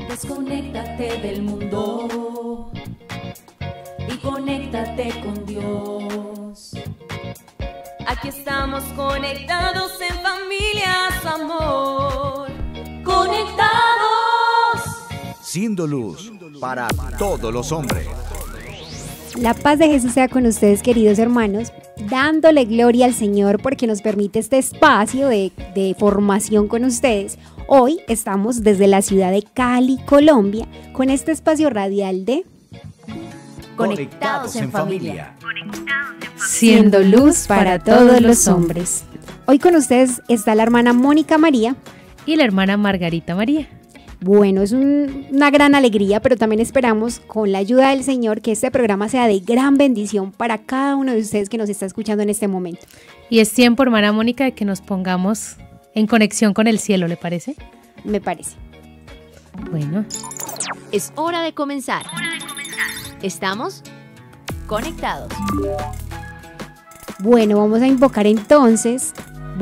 Desconéctate del mundo y conéctate con Dios. Aquí estamos conectados en familias, amor. Conectados. Siendo luz para todos los hombres. La paz de Jesús sea con ustedes, queridos hermanos, dándole gloria al Señor porque nos permite este espacio de formación con ustedes. Hoy estamos desde la ciudad de Cali, Colombia, con este espacio radial de Conectados en familia. Siendo luz para todos los hombres. Hoy con ustedes está la hermana Mónica María y la hermana Margarita María. Bueno, es una gran alegría, pero también esperamos con la ayuda del Señor que este programa sea de gran bendición para cada uno de ustedes que nos está escuchando en este momento. Y es tiempo, hermana Mónica, de que nos pongamos en conexión con el cielo, ¿le parece? Me parece. Bueno. Es hora de comenzar. Estamos conectados. Bueno, vamos a invocar entonces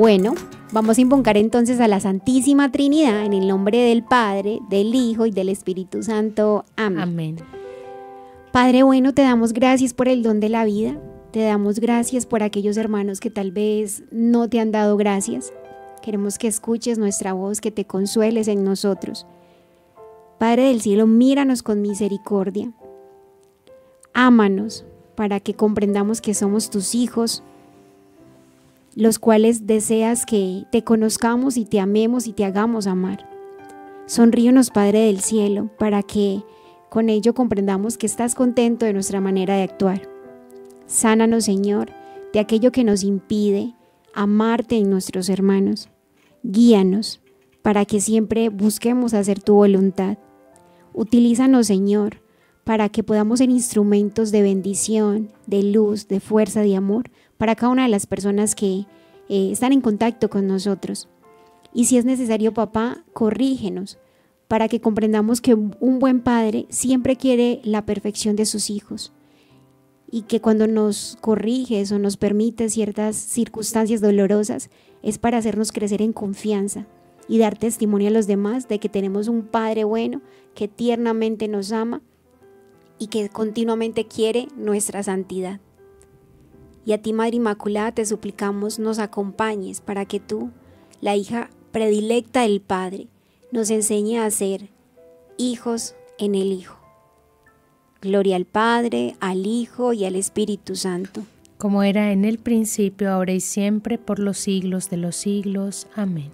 a la Santísima Trinidad en el nombre del Padre, del Hijo y del Espíritu Santo. Amén. Amén. Padre bueno, te damos gracias por el don de la vida. Te damos gracias por aquellos hermanos que tal vez no te han dado gracias. Queremos que escuches nuestra voz, que te consueles en nosotros. Padre del cielo, míranos con misericordia. Ámanos para que comprendamos que somos tus hijos, los cuales deseas que te conozcamos y te amemos y te hagamos amar. Sonríenos, Padre del cielo, para que con ello comprendamos que estás contento de nuestra manera de actuar. Sánanos, Señor, de aquello que nos impide amarte en nuestros hermanos. Guíanos para que siempre busquemos hacer tu voluntad. Utilízanos, Señor, para que podamos ser instrumentos de bendición, de luz, de fuerza, de amor para cada una de las personas que están en contacto con nosotros. Y si es necesario, papá, corrígenos para que comprendamos que un buen padre siempre quiere la perfección de sus hijos y que cuando nos corriges o nos permite ciertas circunstancias dolorosas es para hacernos crecer en confianza y dar testimonio a los demás de que tenemos un Padre bueno que tiernamente nos ama y que continuamente quiere nuestra santidad. Y a ti, Madre Inmaculada, te suplicamos nos acompañes para que tú, la hija predilecta del Padre, nos enseñe a ser hijos en el Hijo. Gloria al Padre, al Hijo y al Espíritu Santo. Como era en el principio, ahora y siempre, por los siglos de los siglos. Amén.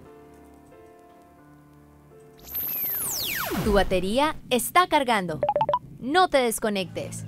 Tu batería está cargando. No te desconectes.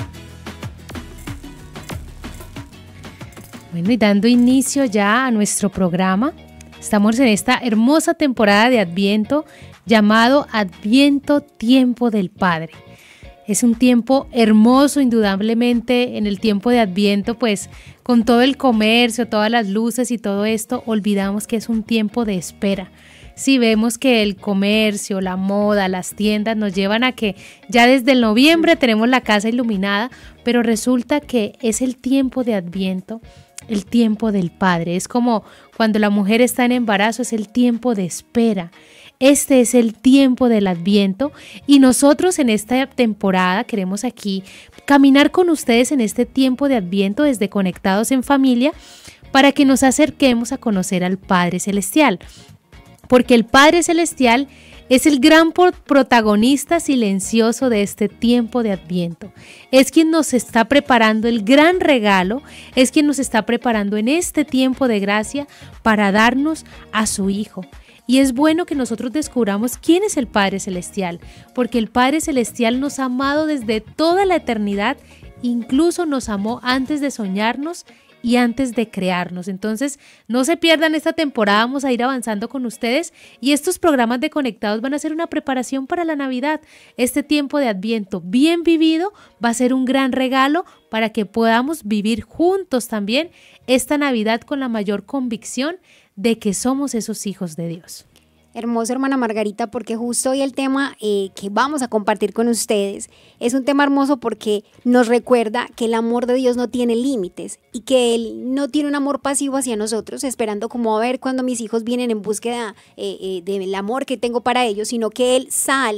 Bueno, y dando inicio ya a nuestro programa, estamos en esta hermosa temporada de Adviento llamado Adviento Tiempo del Padre. Es un tiempo hermoso, indudablemente. En el tiempo de Adviento, pues con todo el comercio, todas las luces y todo esto, olvidamos que es un tiempo de espera. Sí, vemos que el comercio, la moda, las tiendas nos llevan a que ya desde el noviembre tenemos la casa iluminada, pero resulta que es el tiempo de Adviento, el tiempo del Padre. Es como cuando la mujer está en embarazo, es el tiempo de espera. Este es el tiempo del Adviento y nosotros en esta temporada queremos aquí caminar con ustedes en este tiempo de Adviento desde Conectados en Familia para que nos acerquemos a conocer al Padre Celestial. Porque el Padre Celestial es el gran protagonista silencioso de este tiempo de Adviento. Es quien nos está preparando el gran regalo, es quien nos está preparando en este tiempo de gracia para darnos a su Hijo. Y es bueno que nosotros descubramos quién es el Padre Celestial, porque el Padre Celestial nos ha amado desde toda la eternidad, incluso nos amó antes de soñarnos y antes de crearnos. Entonces, no se pierdan esta temporada, vamos a ir avanzando con ustedes y estos programas de Conectados van a ser una preparación para la Navidad. Este tiempo de Adviento bien vivido va a ser un gran regalo para que podamos vivir juntos también esta Navidad con la mayor convicción de que somos esos hijos de Dios. Hermoso, hermana Margarita, porque justo hoy el tema que vamos a compartir con ustedes es un tema hermoso porque nos recuerda que el amor de Dios no tiene límites y que Él no tiene un amor pasivo hacia nosotros, esperando como a ver cuando mis hijos vienen en búsqueda del amor que tengo para ellos, sino que Él sale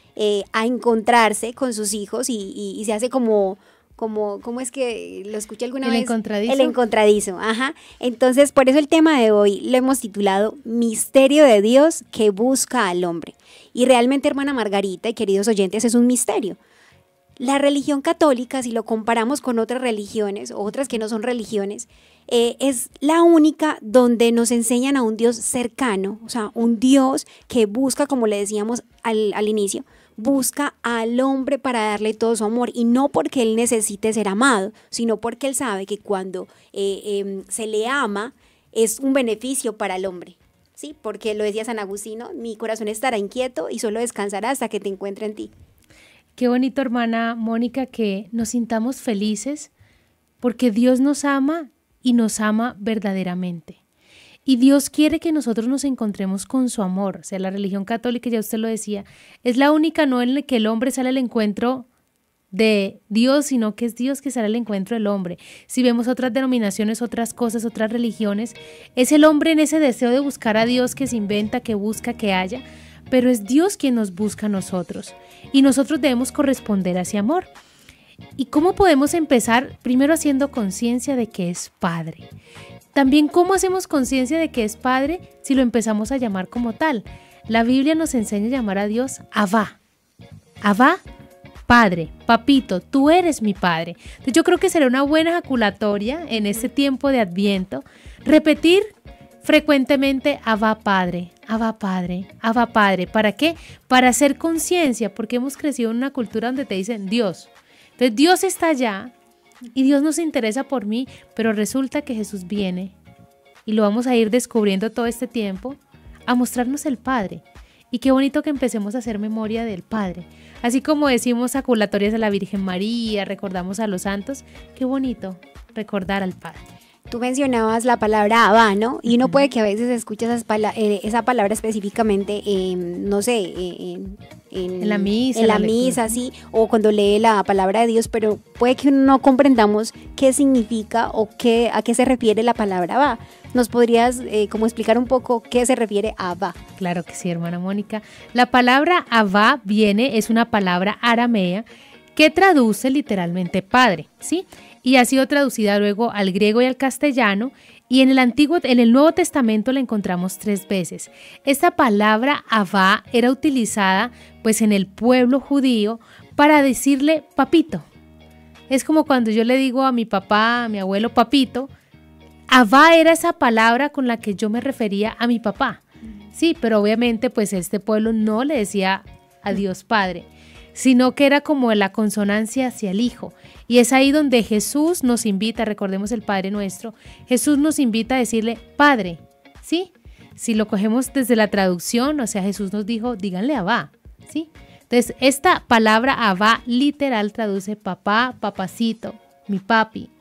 a encontrarse con sus hijos y se hace como, ¿cómo es que lo escuché alguna vez? El encontradizo. El encontradizo, ajá. Entonces, por eso el tema de hoy lo hemos titulado Misterio de Dios que busca al hombre. Y realmente, hermana Margarita y queridos oyentes, es un misterio. La religión católica, si lo comparamos con otras religiones o otras que no son religiones, es la única donde nos enseñan a un Dios cercano, o sea, un Dios que busca, como le decíamos al inicio, busca al hombre para darle todo su amor, y no porque él necesite ser amado, sino porque él sabe que cuando se le ama es un beneficio para el hombre. Sí, porque lo decía San Agustino, mi corazón estará inquieto y solo descansará hasta que te encuentre en ti. Qué bonito, hermana Mónica, que nos sintamos felices porque Dios nos ama y nos ama verdaderamente. Y Dios quiere que nosotros nos encontremos con su amor. O sea, la religión católica, ya usted lo decía, es la única no en la que el hombre sale al encuentro de Dios, sino que es Dios que sale al encuentro del hombre. Si vemos otras denominaciones, otras cosas, otras religiones, es el hombre en ese deseo de buscar a Dios que se inventa, que busca, que haya, pero es Dios quien nos busca a nosotros y nosotros debemos corresponder a ese amor. ¿Y cómo podemos empezar? Primero haciendo conciencia de que es Padre. También, ¿cómo hacemos conciencia de que es Padre si lo empezamos a llamar como tal? La Biblia nos enseña a llamar a Dios Abba. Abba, Padre, Papito, tú eres mi Padre. Entonces yo creo que será una buena ejaculatoria en este tiempo de Adviento repetir frecuentemente Abba Padre, Abba Padre, Abba Padre. ¿Para qué? Para hacer conciencia, porque hemos crecido en una cultura donde te dicen Dios. Entonces Dios está allá y Dios nos interesa por mí, pero resulta que Jesús viene y lo vamos a ir descubriendo todo este tiempo a mostrarnos el Padre. Y qué bonito que empecemos a hacer memoria del Padre. Así como decimos aculatorias a la Virgen María, recordamos a los santos, qué bonito recordar al Padre. Tú mencionabas la palabra Abba, ¿no? Y uno puede que a veces escuche esa palabra específicamente, no sé, en la misa. En la misa, sí, o cuando lee la palabra de Dios, pero puede que no comprendamos qué significa o a qué se refiere la palabra Abba. ¿Nos podrías como explicar un poco qué se refiere a Abba? Claro que sí, hermana Mónica. La palabra Abba es una palabra aramea que traduce literalmente padre, ¿sí? Y ha sido traducida luego al griego y al castellano, y en el Nuevo Testamento la encontramos 3 veces. Esta palabra Abba era utilizada pues en el pueblo judío para decirle papito. Es como cuando yo le digo a mi papá, a mi abuelo papito. Abba era esa palabra con la que yo me refería a mi papá. Sí, pero obviamente pues este pueblo no le decía a Dios Padre, sino que era como la consonancia hacia el Hijo. Y es ahí donde Jesús nos invita, recordemos el Padre Nuestro, Jesús nos invita a decirle Padre, ¿sí? Si lo cogemos desde la traducción, o sea, Jesús nos dijo, díganle Abba, ¿sí? Entonces, esta palabra Abba literal traduce papá, papacito, mi papi.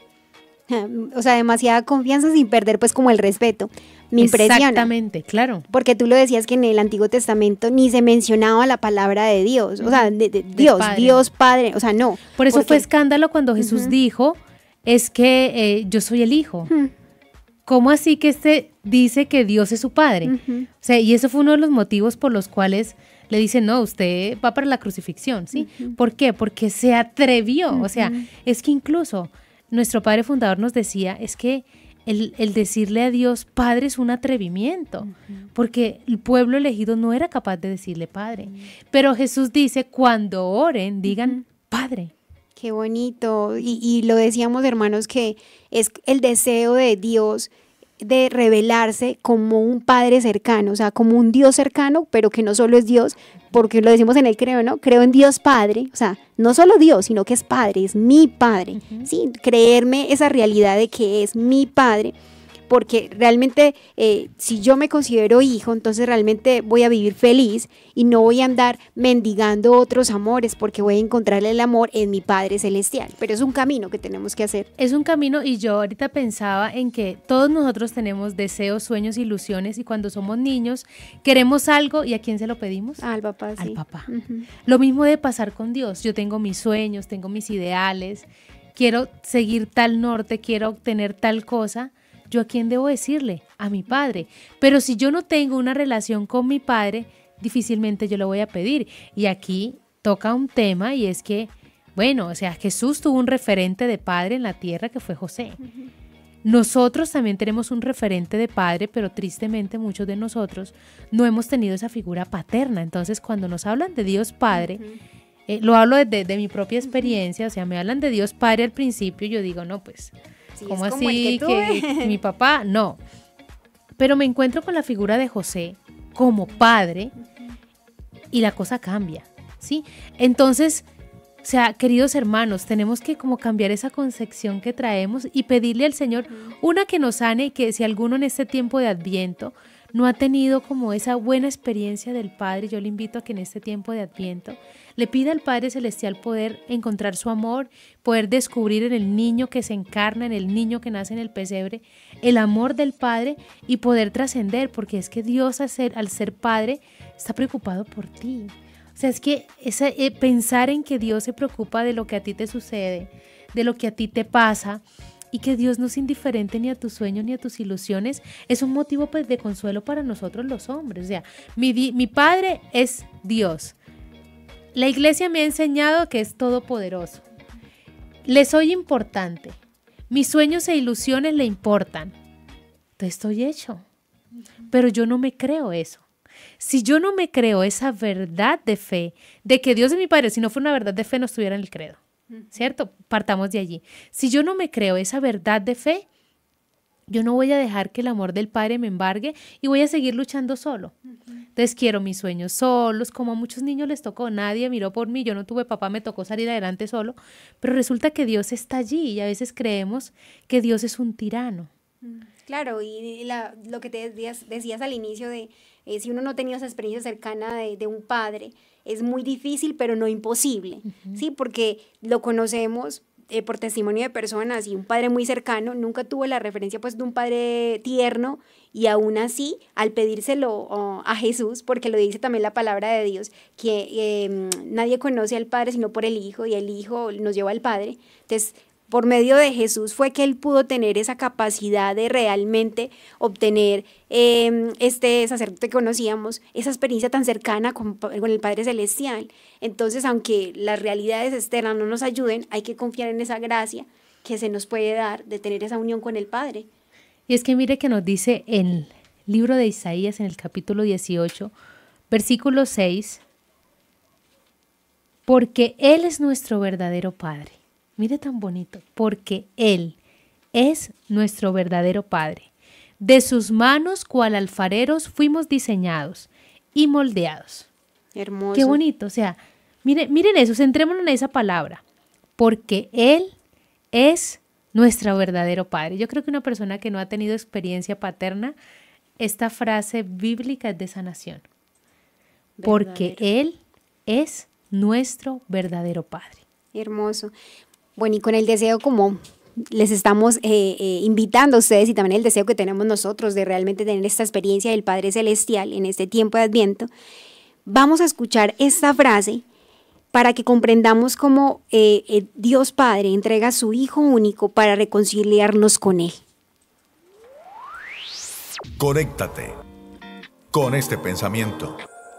O sea, demasiada confianza sin perder pues como el respeto. Me impresiona. Exactamente, claro. Porque tú lo decías que en el Antiguo Testamento ni se mencionaba la palabra de Dios, o sea, de Dios, Padre. Dios Padre, o sea, no. Por eso fue escándalo cuando Jesús dijo, es que yo soy el Hijo. ¿Cómo así que dice que Dios es su Padre? O sea, y eso fue uno de los motivos por los cuales le dicen, no, usted va para la crucifixión, ¿sí? ¿Por qué? Porque se atrevió, o sea, es que incluso nuestro Padre Fundador nos decía, es que el decirle a Dios Padre es un atrevimiento, porque el pueblo elegido no era capaz de decirle Padre. Pero Jesús dice, cuando oren, digan Padre. Qué bonito. Y lo decíamos, hermanos, que es el deseo de Dios de revelarse como un Padre cercano, o sea, como un Dios cercano, pero que no solo es Dios, porque lo decimos en el creo, ¿no? Creo en Dios Padre, o sea, no solo Dios, sino que es Padre, es mi Padre, ¿sí? Creerme esa realidad de que es mi Padre, porque realmente si yo me considero hijo, entonces realmente voy a vivir feliz y no voy a andar mendigando otros amores, porque voy a encontrar el amor en mi Padre Celestial. Pero es un camino que tenemos que hacer. Es un camino, y yo ahorita pensaba en que todos nosotros tenemos deseos, sueños, ilusiones, y cuando somos niños queremos algo, ¿y a quién se lo pedimos? Al papá, sí. Al papá. Lo mismo debe pasar con Dios. Yo tengo mis sueños, tengo mis ideales, quiero seguir tal norte, quiero obtener tal cosa. ¿Yo a quién debo decirle? A mi Padre. Pero si yo no tengo una relación con mi Padre, difícilmente yo lo voy a pedir. Y aquí toca un tema y es que, bueno, o sea, Jesús tuvo un referente de padre en la tierra que fue José. Nosotros también tenemos un referente de padre, pero tristemente muchos de nosotros no hemos tenido esa figura paterna. Entonces, cuando nos hablan de Dios Padre, lo hablo de mi propia experiencia, o sea, me hablan de Dios Padre al principio, yo digo, no, pues, Sí, ¿cómo es como así? el que Que mi papá, no. Pero me encuentro con la figura de José como padre y la cosa cambia, ¿sí? Entonces, o sea, queridos hermanos, tenemos que como cambiar esa concepción que traemos y pedirle al Señor, una, que nos sane, y que si alguno en este tiempo de Adviento no ha tenido como esa buena experiencia del Padre, yo le invito a que en este tiempo de Adviento le pida al Padre Celestial poder encontrar su amor, poder descubrir en el niño que se encarna, en el niño que nace en el pesebre, el amor del Padre y poder trascender, porque es que Dios al ser Padre está preocupado por ti. O sea, es que pensar en que Dios se preocupa de lo que a ti te sucede, de lo que a ti te pasa, y que Dios no es indiferente ni a tus sueños ni a tus ilusiones, es un motivo pues de consuelo para nosotros los hombres. O sea, mi Padre es Dios. La iglesia me ha enseñado que es todopoderoso. Le soy importante. Mis sueños e ilusiones le importan. Entonces estoy hecho. Pero yo no me creo eso. Si yo no me creo esa verdad de fe, de que Dios es mi Padre, si no fuera una verdad de fe no estuviera en el credo, ¿cierto? Partamos de allí. Si yo no me creo esa verdad de fe, yo no voy a dejar que el amor del Padre me embargue y voy a seguir luchando solo. Entonces quiero mis sueños solos, como a muchos niños les tocó, nadie miró por mí, yo no tuve papá, me tocó salir adelante solo, pero resulta que Dios está allí y a veces creemos que Dios es un tirano. Claro, y lo que te decías al inicio de si uno no ha tenido esa experiencia cercana de un padre, es muy difícil, pero no imposible, ¿sí? Porque lo conocemos por testimonio de personas, y un padre muy cercano nunca tuvo la referencia pues de un padre tierno, y aún así al pedírselo a Jesús, porque lo dice también la palabra de Dios, que nadie conoce al Padre sino por el Hijo, y el Hijo nos lleva al Padre. Entonces, por medio de Jesús fue que él pudo tener esa capacidad de realmente obtener este sacerdote que conocíamos, esa experiencia tan cercana con el Padre Celestial. Entonces, aunque las realidades externas no nos ayuden, hay que confiar en esa gracia que se nos puede dar de tener esa unión con el Padre. Y es que mire que nos dice en el libro de Isaías, en el capítulo 18, versículo 6, porque Él es nuestro verdadero Padre. Mire tan bonito, porque Él es nuestro verdadero Padre. De sus manos, cual alfareros, fuimos diseñados y moldeados. Hermoso. Qué bonito, o sea, miren eso, centrémonos en esa palabra, porque Él es nuestro verdadero Padre. Yo creo que una persona que no ha tenido experiencia paterna, esta frase bíblica es de sanación. Porque Él es nuestro verdadero Padre. Hermoso. Bueno, y con el deseo, como les estamos invitando a ustedes, y también el deseo que tenemos nosotros de realmente tener esta experiencia del Padre Celestial en este tiempo de Adviento, vamos a escuchar esta frase para que comprendamos cómo Dios Padre entrega a su Hijo único para reconciliarnos con Él. Conéctate con este pensamiento.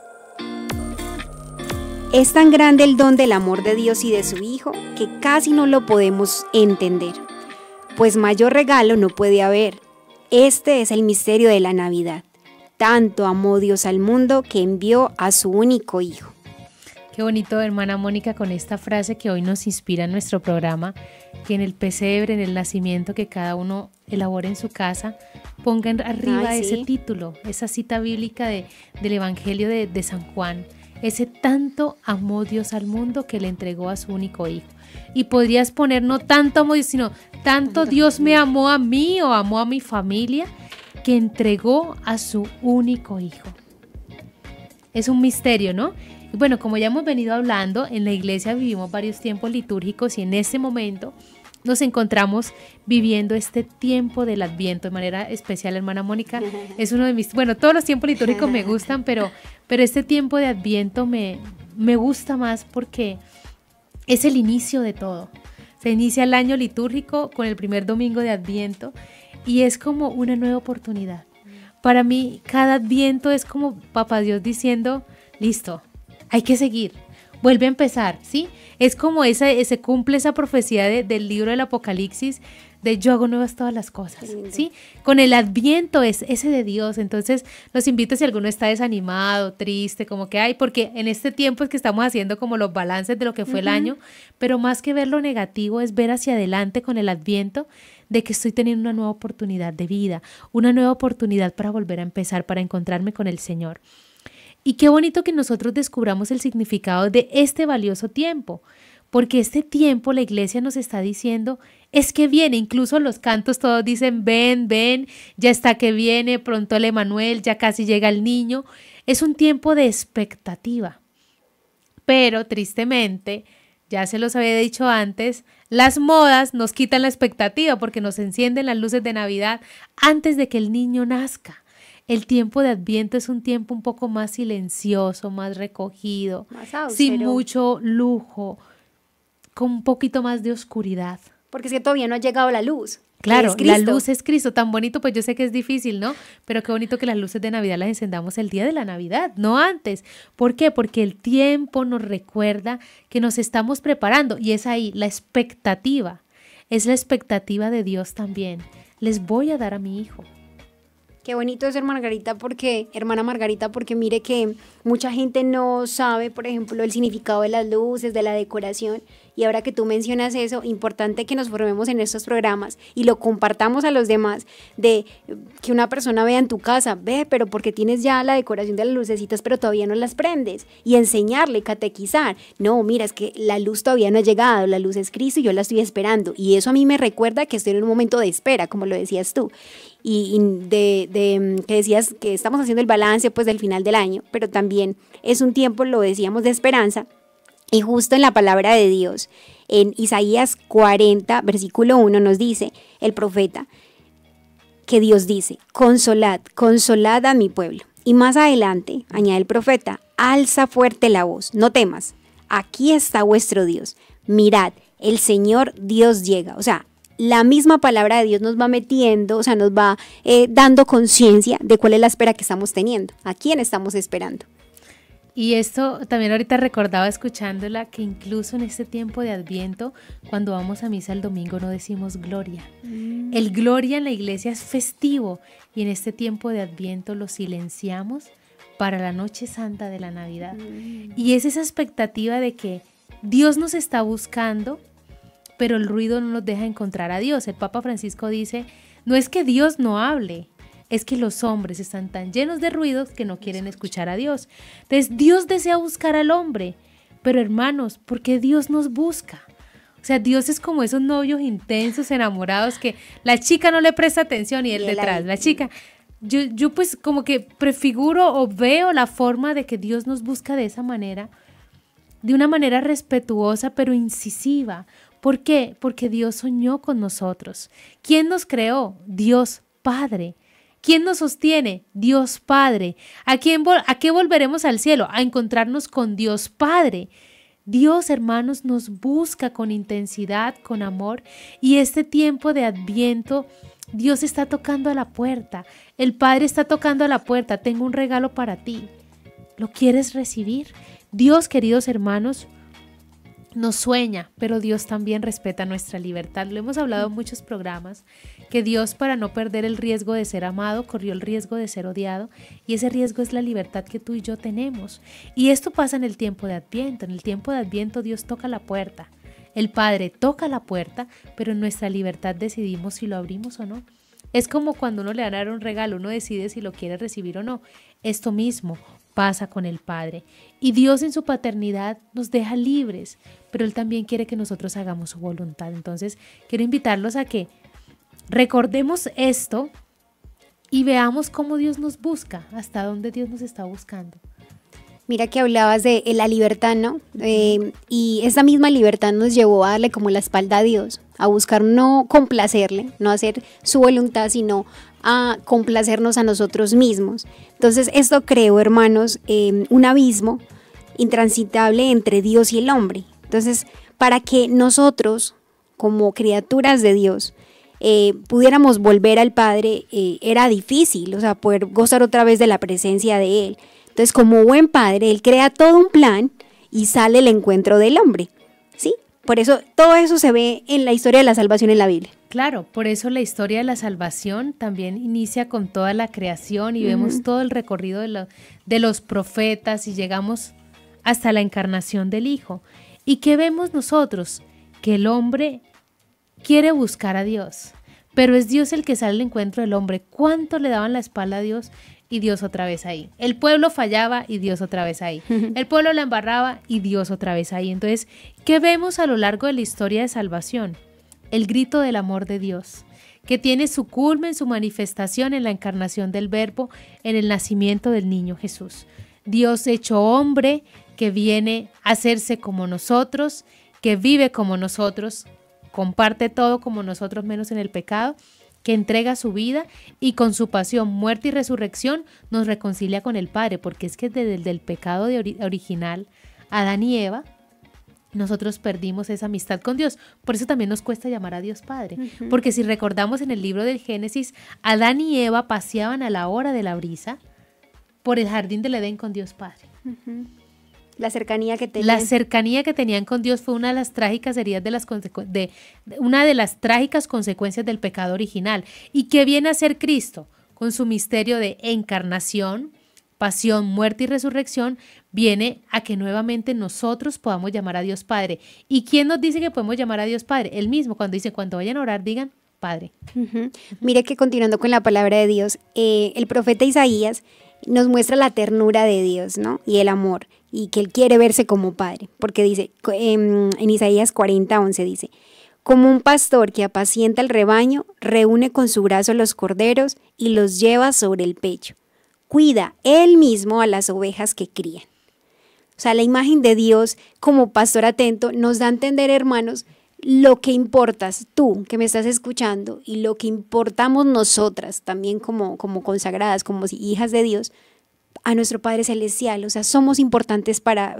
Es tan grande el don del amor de Dios y de su Hijo que casi no lo podemos entender, pues mayor regalo no puede haber. Este es el misterio de la Navidad. Tanto amó Dios al mundo que envió a su único Hijo. Qué bonito, hermana Mónica, con esta frase que hoy nos inspira en nuestro programa, que en el pesebre, en el nacimiento que cada uno elabore en su casa, pongan arriba ese título, esa cita bíblica del Evangelio de San Juan. Ese tanto amó Dios al mundo que le entregó a su único Hijo. Y podrías poner no tanto amor, sino tanto Dios me amó a mí o amó a mi familia que entregó a su único Hijo. Es un misterio, ¿no? Y bueno, como ya hemos venido hablando, en la iglesia vivimos varios tiempos litúrgicos y en este momento nos encontramos viviendo este tiempo del Adviento de manera especial, hermana Mónica. Es uno de mis, bueno, todos los tiempos litúrgicos me gustan, pero este tiempo de Adviento me gusta más porque es el inicio de todo. Se inicia el año litúrgico con el primer domingo de Adviento y es como una nueva oportunidad para mí cada Adviento es como Papá Dios diciendo, listo, hay que seguir, vuelve a empezar, ¿sí? Es como se cumple esa profecía del libro del Apocalipsis, de yo hago nuevas todas las cosas, ¿sí? Con el Adviento es ese de Dios. Entonces los invito, si alguno está desanimado, triste, como que hay, porque en este tiempo es que estamos haciendo como los balances de lo que fue el año, pero más que ver lo negativo es ver hacia adelante con el Adviento, de que estoy teniendo una nueva oportunidad de vida, una nueva oportunidad para volver a empezar, para encontrarme con el Señor. Y qué bonito que nosotros descubramos el significado de este valioso tiempo, porque este tiempo la iglesia nos está diciendo, es que viene, incluso los cantos todos dicen, ven, ven, ya está que viene, pronto el Emanuel, ya casi llega el niño. Es un tiempo de expectativa, pero tristemente, ya se los había dicho antes, las modas nos quitan la expectativa porque nos encienden las luces de Navidad antes de que el niño nazca. El tiempo de Adviento es un tiempo un poco más silencioso, más recogido, más sin mucho lujo, con un poquito más de oscuridad. Porque es que todavía no ha llegado la luz. Claro, la luz es Cristo, tan bonito, pues yo sé que es difícil, ¿no? Pero qué bonito que las luces de Navidad las encendamos el día de la Navidad, no antes. ¿Por qué? Porque el tiempo nos recuerda que nos estamos preparando y es ahí la expectativa, es la expectativa de Dios también. Les voy a dar a mi hijo. Qué bonito es hermana Margarita, porque mire que mucha gente no sabe, por ejemplo, el significado de las luces, de la decoración, y ahora que tú mencionas eso, importante que nos formemos en estos programas y lo compartamos a los demás, de que una persona vea en tu casa, ve, pero porque tienes ya la decoración de las lucecitas, pero todavía no las prendes, y enseñarle, catequizar, no, mira, es que la luz todavía no ha llegado, la luz es Cristo y yo la estoy esperando, y eso a mí me recuerda que estoy en un momento de espera, como lo decías tú, y que decías que estamos haciendo el balance pues del final del año, pero también es un tiempo, lo decíamos, de esperanza. Y justo en la palabra de Dios, en Isaías 40, versículo 1, nos dice el profeta que Dios dice, consolad, consolad a mi pueblo. Y más adelante, añade el profeta, alza fuerte la voz, no temas, aquí está vuestro Dios, mirad, el Señor Dios llega. O sea, la misma palabra de Dios nos va metiendo, o sea, nos va dando conciencia de cuál es la espera que estamos teniendo, a quién estamos esperando. Y esto también ahorita recordaba escuchándola que incluso en este tiempo de Adviento, cuando vamos a misa el domingo no decimos gloria. El gloria en la iglesia es festivo y en este tiempo de Adviento lo silenciamos para la noche santa de la Navidad. Y es esa expectativa de que Dios nos está buscando, pero el ruido no nos deja encontrar a Dios. El Papa Francisco dice, no es que Dios no hable, es que los hombres están tan llenos de ruidos que no quieren escuchar a Dios. Entonces Dios desea buscar al hombre, pero hermanos, ¿por qué Dios nos busca? O sea, Dios es como esos novios intensos, enamorados, que la chica no le presta atención y él detrás, la chica. Yo pues como que prefiguro o veo la forma de que Dios nos busca de esa manera, de una manera respetuosa pero incisiva. ¿Por qué? Porque Dios soñó con nosotros. ¿Quién nos creó? Dios Padre. ¿Quién nos sostiene? Dios Padre. ¿A qué volveremos al cielo? A encontrarnos con Dios Padre. Dios, hermanos, nos busca con intensidad, con amor, y este tiempo de Adviento, Dios está tocando a la puerta. El Padre está tocando a la puerta. Tengo un regalo para ti. ¿Lo quieres recibir? Dios, queridos hermanos, nos sueña, pero Dios también respeta nuestra libertad. Lo hemos hablado en muchos programas, que Dios, para no perder el riesgo de ser amado, corrió el riesgo de ser odiado, y ese riesgo es la libertad que tú y yo tenemos. Y esto pasa en el tiempo de Adviento. En el tiempo de Adviento Dios toca la puerta, el Padre toca la puerta, pero en nuestra libertad decidimos si lo abrimos o no. Es como cuando uno le van a dar un regalo, uno decide si lo quiere recibir o no. Esto mismo pasa con el Padre. Y Dios en su paternidad nos deja libres, pero Él también quiere que nosotros hagamos su voluntad. Entonces, quiero invitarlos a que recordemos esto y veamos cómo Dios nos busca, hasta dónde Dios nos está buscando. Mira que hablabas de la libertad, ¿no? Y esa misma libertad nos llevó a darle como la espalda a Dios, a buscar no complacerle, no hacer su voluntad, sino a complacernos a nosotros mismos. Entonces esto creó, hermanos, un abismo intransitable entre Dios y el hombre. Entonces, para que nosotros, como criaturas de Dios, pudiéramos volver al Padre, era difícil, o sea, poder gozar otra vez de la presencia de Él. Entonces, como buen padre, Él crea todo un plan y sale el encuentro del hombre, ¿sí? Por eso, todo eso se ve en la historia de la salvación en la Biblia. Claro, por eso la historia de la salvación también inicia con toda la creación y vemos todo el recorrido de los profetas y llegamos hasta la encarnación del Hijo. ¿Y qué vemos nosotros? Que el hombre quiere buscar a Dios, pero es Dios el que sale al encuentro del hombre. ¿Cuánto le daban la espalda a Dios? Y Dios otra vez ahí. El pueblo fallaba y Dios otra vez ahí. El pueblo la embarraba y Dios otra vez ahí. Entonces, ¿qué vemos a lo largo de la historia de salvación? El grito del amor de Dios, que tiene su culmen, su manifestación en la encarnación del Verbo, en el nacimiento del niño Jesús. Dios hecho hombre, que viene a hacerse como nosotros, que vive como nosotros, comparte todo como nosotros menos en el pecado, que entrega su vida y con su pasión, muerte y resurrección nos reconcilia con el Padre, porque es que desde el pecado original, Adán y Eva, nosotros perdimos esa amistad con Dios. Por eso también nos cuesta llamar a Dios Padre, porque si recordamos en el libro del Génesis, Adán y Eva paseaban a la hora de la brisa por el jardín del Edén con Dios Padre. La cercanía que tenían. La cercanía que tenían con Dios fue una de las trágicas heridas una de las trágicas consecuencias del pecado original. ¿Y qué viene a ser Cristo? Con su misterio de encarnación, pasión, muerte y resurrección, viene a que nuevamente nosotros podamos llamar a Dios Padre. ¿Y quién nos dice que podemos llamar a Dios Padre? Él mismo, cuando dice, cuando vayan a orar, digan Padre. Mire que continuando con la palabra de Dios, el profeta Isaías nos muestra la ternura de Dios, ¿no? Y el amor, y que Él quiere verse como Padre, porque dice, en Isaías 40:11 dice, como un pastor que apacienta el rebaño, reúne con su brazo los corderos y los lleva sobre el pecho. Cuida Él mismo a las ovejas que crían. O sea, la imagen de Dios como pastor atento nos da a entender, hermanos, lo que importas tú que me estás escuchando y lo que importamos nosotras también como consagradas, como hijas de Dios, a nuestro Padre Celestial. O sea, somos importante para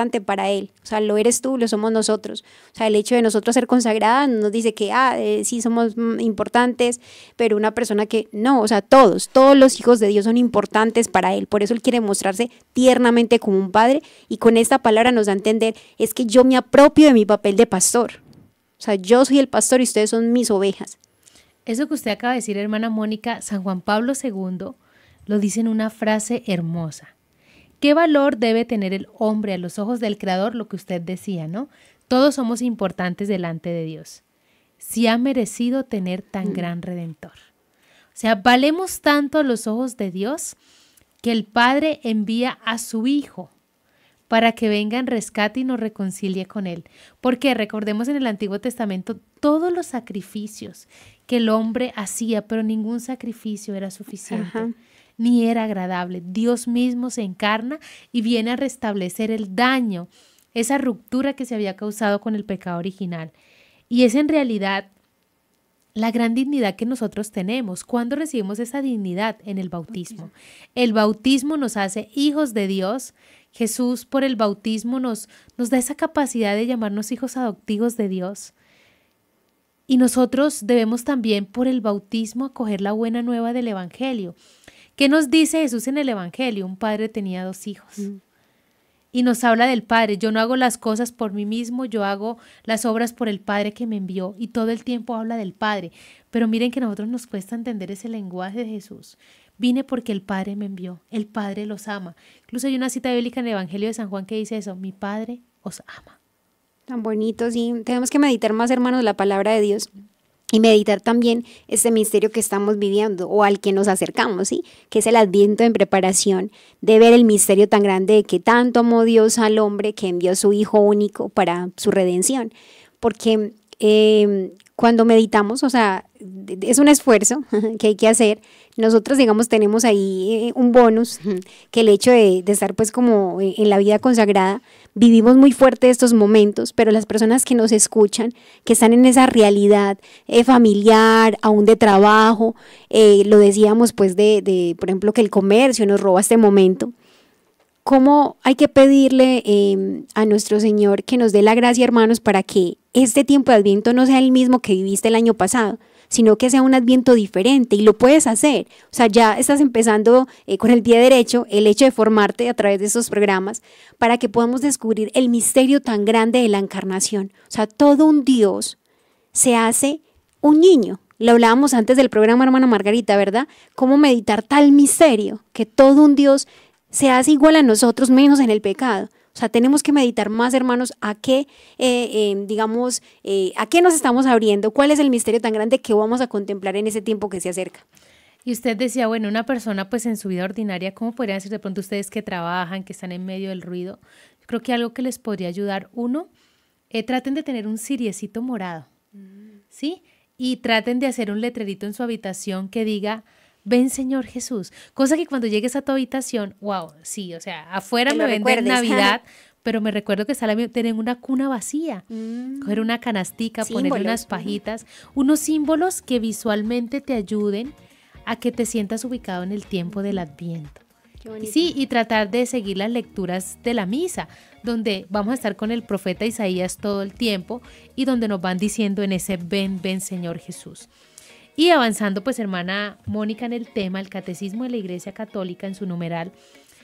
Él. O sea, lo eres tú, lo somos nosotros. O sea, el hecho de nosotros ser consagradas nos dice que sí somos importantes, pero una persona que no, o sea, todos los hijos de Dios son importantes para Él. Por eso Él quiere mostrarse tiernamente como un padre, y con esta palabra nos da a entender, es que yo me apropio de mi papel de pastor. O sea, yo soy el pastor y ustedes son mis ovejas. Eso que usted acaba de decir, hermana Mónica, San Juan Pablo II lo dice en una frase hermosa. ¿Qué valor debe tener el hombre a los ojos del Creador? Lo que usted decía, ¿no? Todos somos importantes delante de Dios. Si ha merecido tener tan gran Redentor. O sea, valemos tanto a los ojos de Dios que el Padre envía a su Hijo para que venga en rescate y nos reconcilie con Él. Porque recordemos en el Antiguo Testamento todos los sacrificios que el hombre hacía, pero ningún sacrificio era suficiente, ni era agradable. Dios mismo se encarna y viene a restablecer el daño, esa ruptura que se había causado con el pecado original. Y es en realidad la gran dignidad que nosotros tenemos. ¿Cuándo recibimos esa dignidad? En el bautismo. El bautismo nos hace hijos de Dios. Jesús por el bautismo nos da esa capacidad de llamarnos hijos adoptivos de Dios. Y nosotros debemos también por el bautismo acoger la buena nueva del Evangelio. ¿Qué nos dice Jesús en el Evangelio? Un padre tenía 2 hijos. Y nos habla del Padre. Yo no hago las cosas por mí mismo, yo hago las obras por el Padre que me envió. Y todo el tiempo habla del Padre. Pero miren que a nosotros nos cuesta entender ese lenguaje de Jesús. Vine porque el Padre me envió, el Padre los ama. Incluso hay una cita bíblica en el Evangelio de San Juan que dice eso, mi Padre os ama. Tan bonito, sí. Tenemos que meditar más, hermanos, la palabra de Dios y meditar también este misterio que estamos viviendo o al que nos acercamos, ¿sí? Que es el Adviento en preparación de ver el misterio tan grande de que tanto amó Dios al hombre que envió a su Hijo único para su redención. Porque cuando meditamos, o sea, es un esfuerzo que hay que hacer. Nosotros, digamos, tenemos ahí un bonus, que el hecho de estar pues como en la vida consagrada, vivimos muy fuerte estos momentos, pero las personas que nos escuchan, que están en esa realidad familiar, aún de trabajo, lo decíamos pues por ejemplo, que el comercio nos roba este momento. ¿Cómo hay que pedirle a nuestro Señor que nos dé la gracia, hermanos, para que este tiempo de Adviento no sea el mismo que viviste el año pasado, sino que sea un Adviento diferente y lo puedes hacer. O sea, ya estás empezando con el pie derecho, el hecho de formarte a través de estos programas para que podamos descubrir el misterio tan grande de la encarnación. O sea, todo un Dios se hace un niño. Lo hablábamos antes del programa, hermana Margarita, ¿verdad? Cómo meditar tal misterio, que todo un Dios se hace igual a nosotros, menos en el pecado. O sea, tenemos que meditar más, hermanos, a qué, a qué nos estamos abriendo, cuál es el misterio tan grande que vamos a contemplar en ese tiempo que se acerca. Y usted decía, bueno, una persona pues en su vida ordinaria, ¿cómo podrían decir de pronto ustedes que trabajan, que están en medio del ruido? Yo creo que algo que les podría ayudar, uno, traten de tener un ciriecito morado, ¿sí? Y traten de hacer un letrerito en su habitación que diga, ven Señor Jesús. Cosa que cuando llegues a tu habitación, wow, sí, o sea, afuera me venden Navidad, pero me recuerdo que tienen una cuna vacía. Coger una canastica, ponerle unas pajitas, unos símbolos que visualmente te ayuden a que te sientas ubicado en el tiempo del Adviento. Y sí, y tratar de seguir las lecturas de la misa, donde vamos a estar con el profeta Isaías todo el tiempo y donde nos van diciendo en ese ven, ven Señor Jesús. Y avanzando pues hermana Mónica en el tema, el Catecismo de la Iglesia Católica en su numeral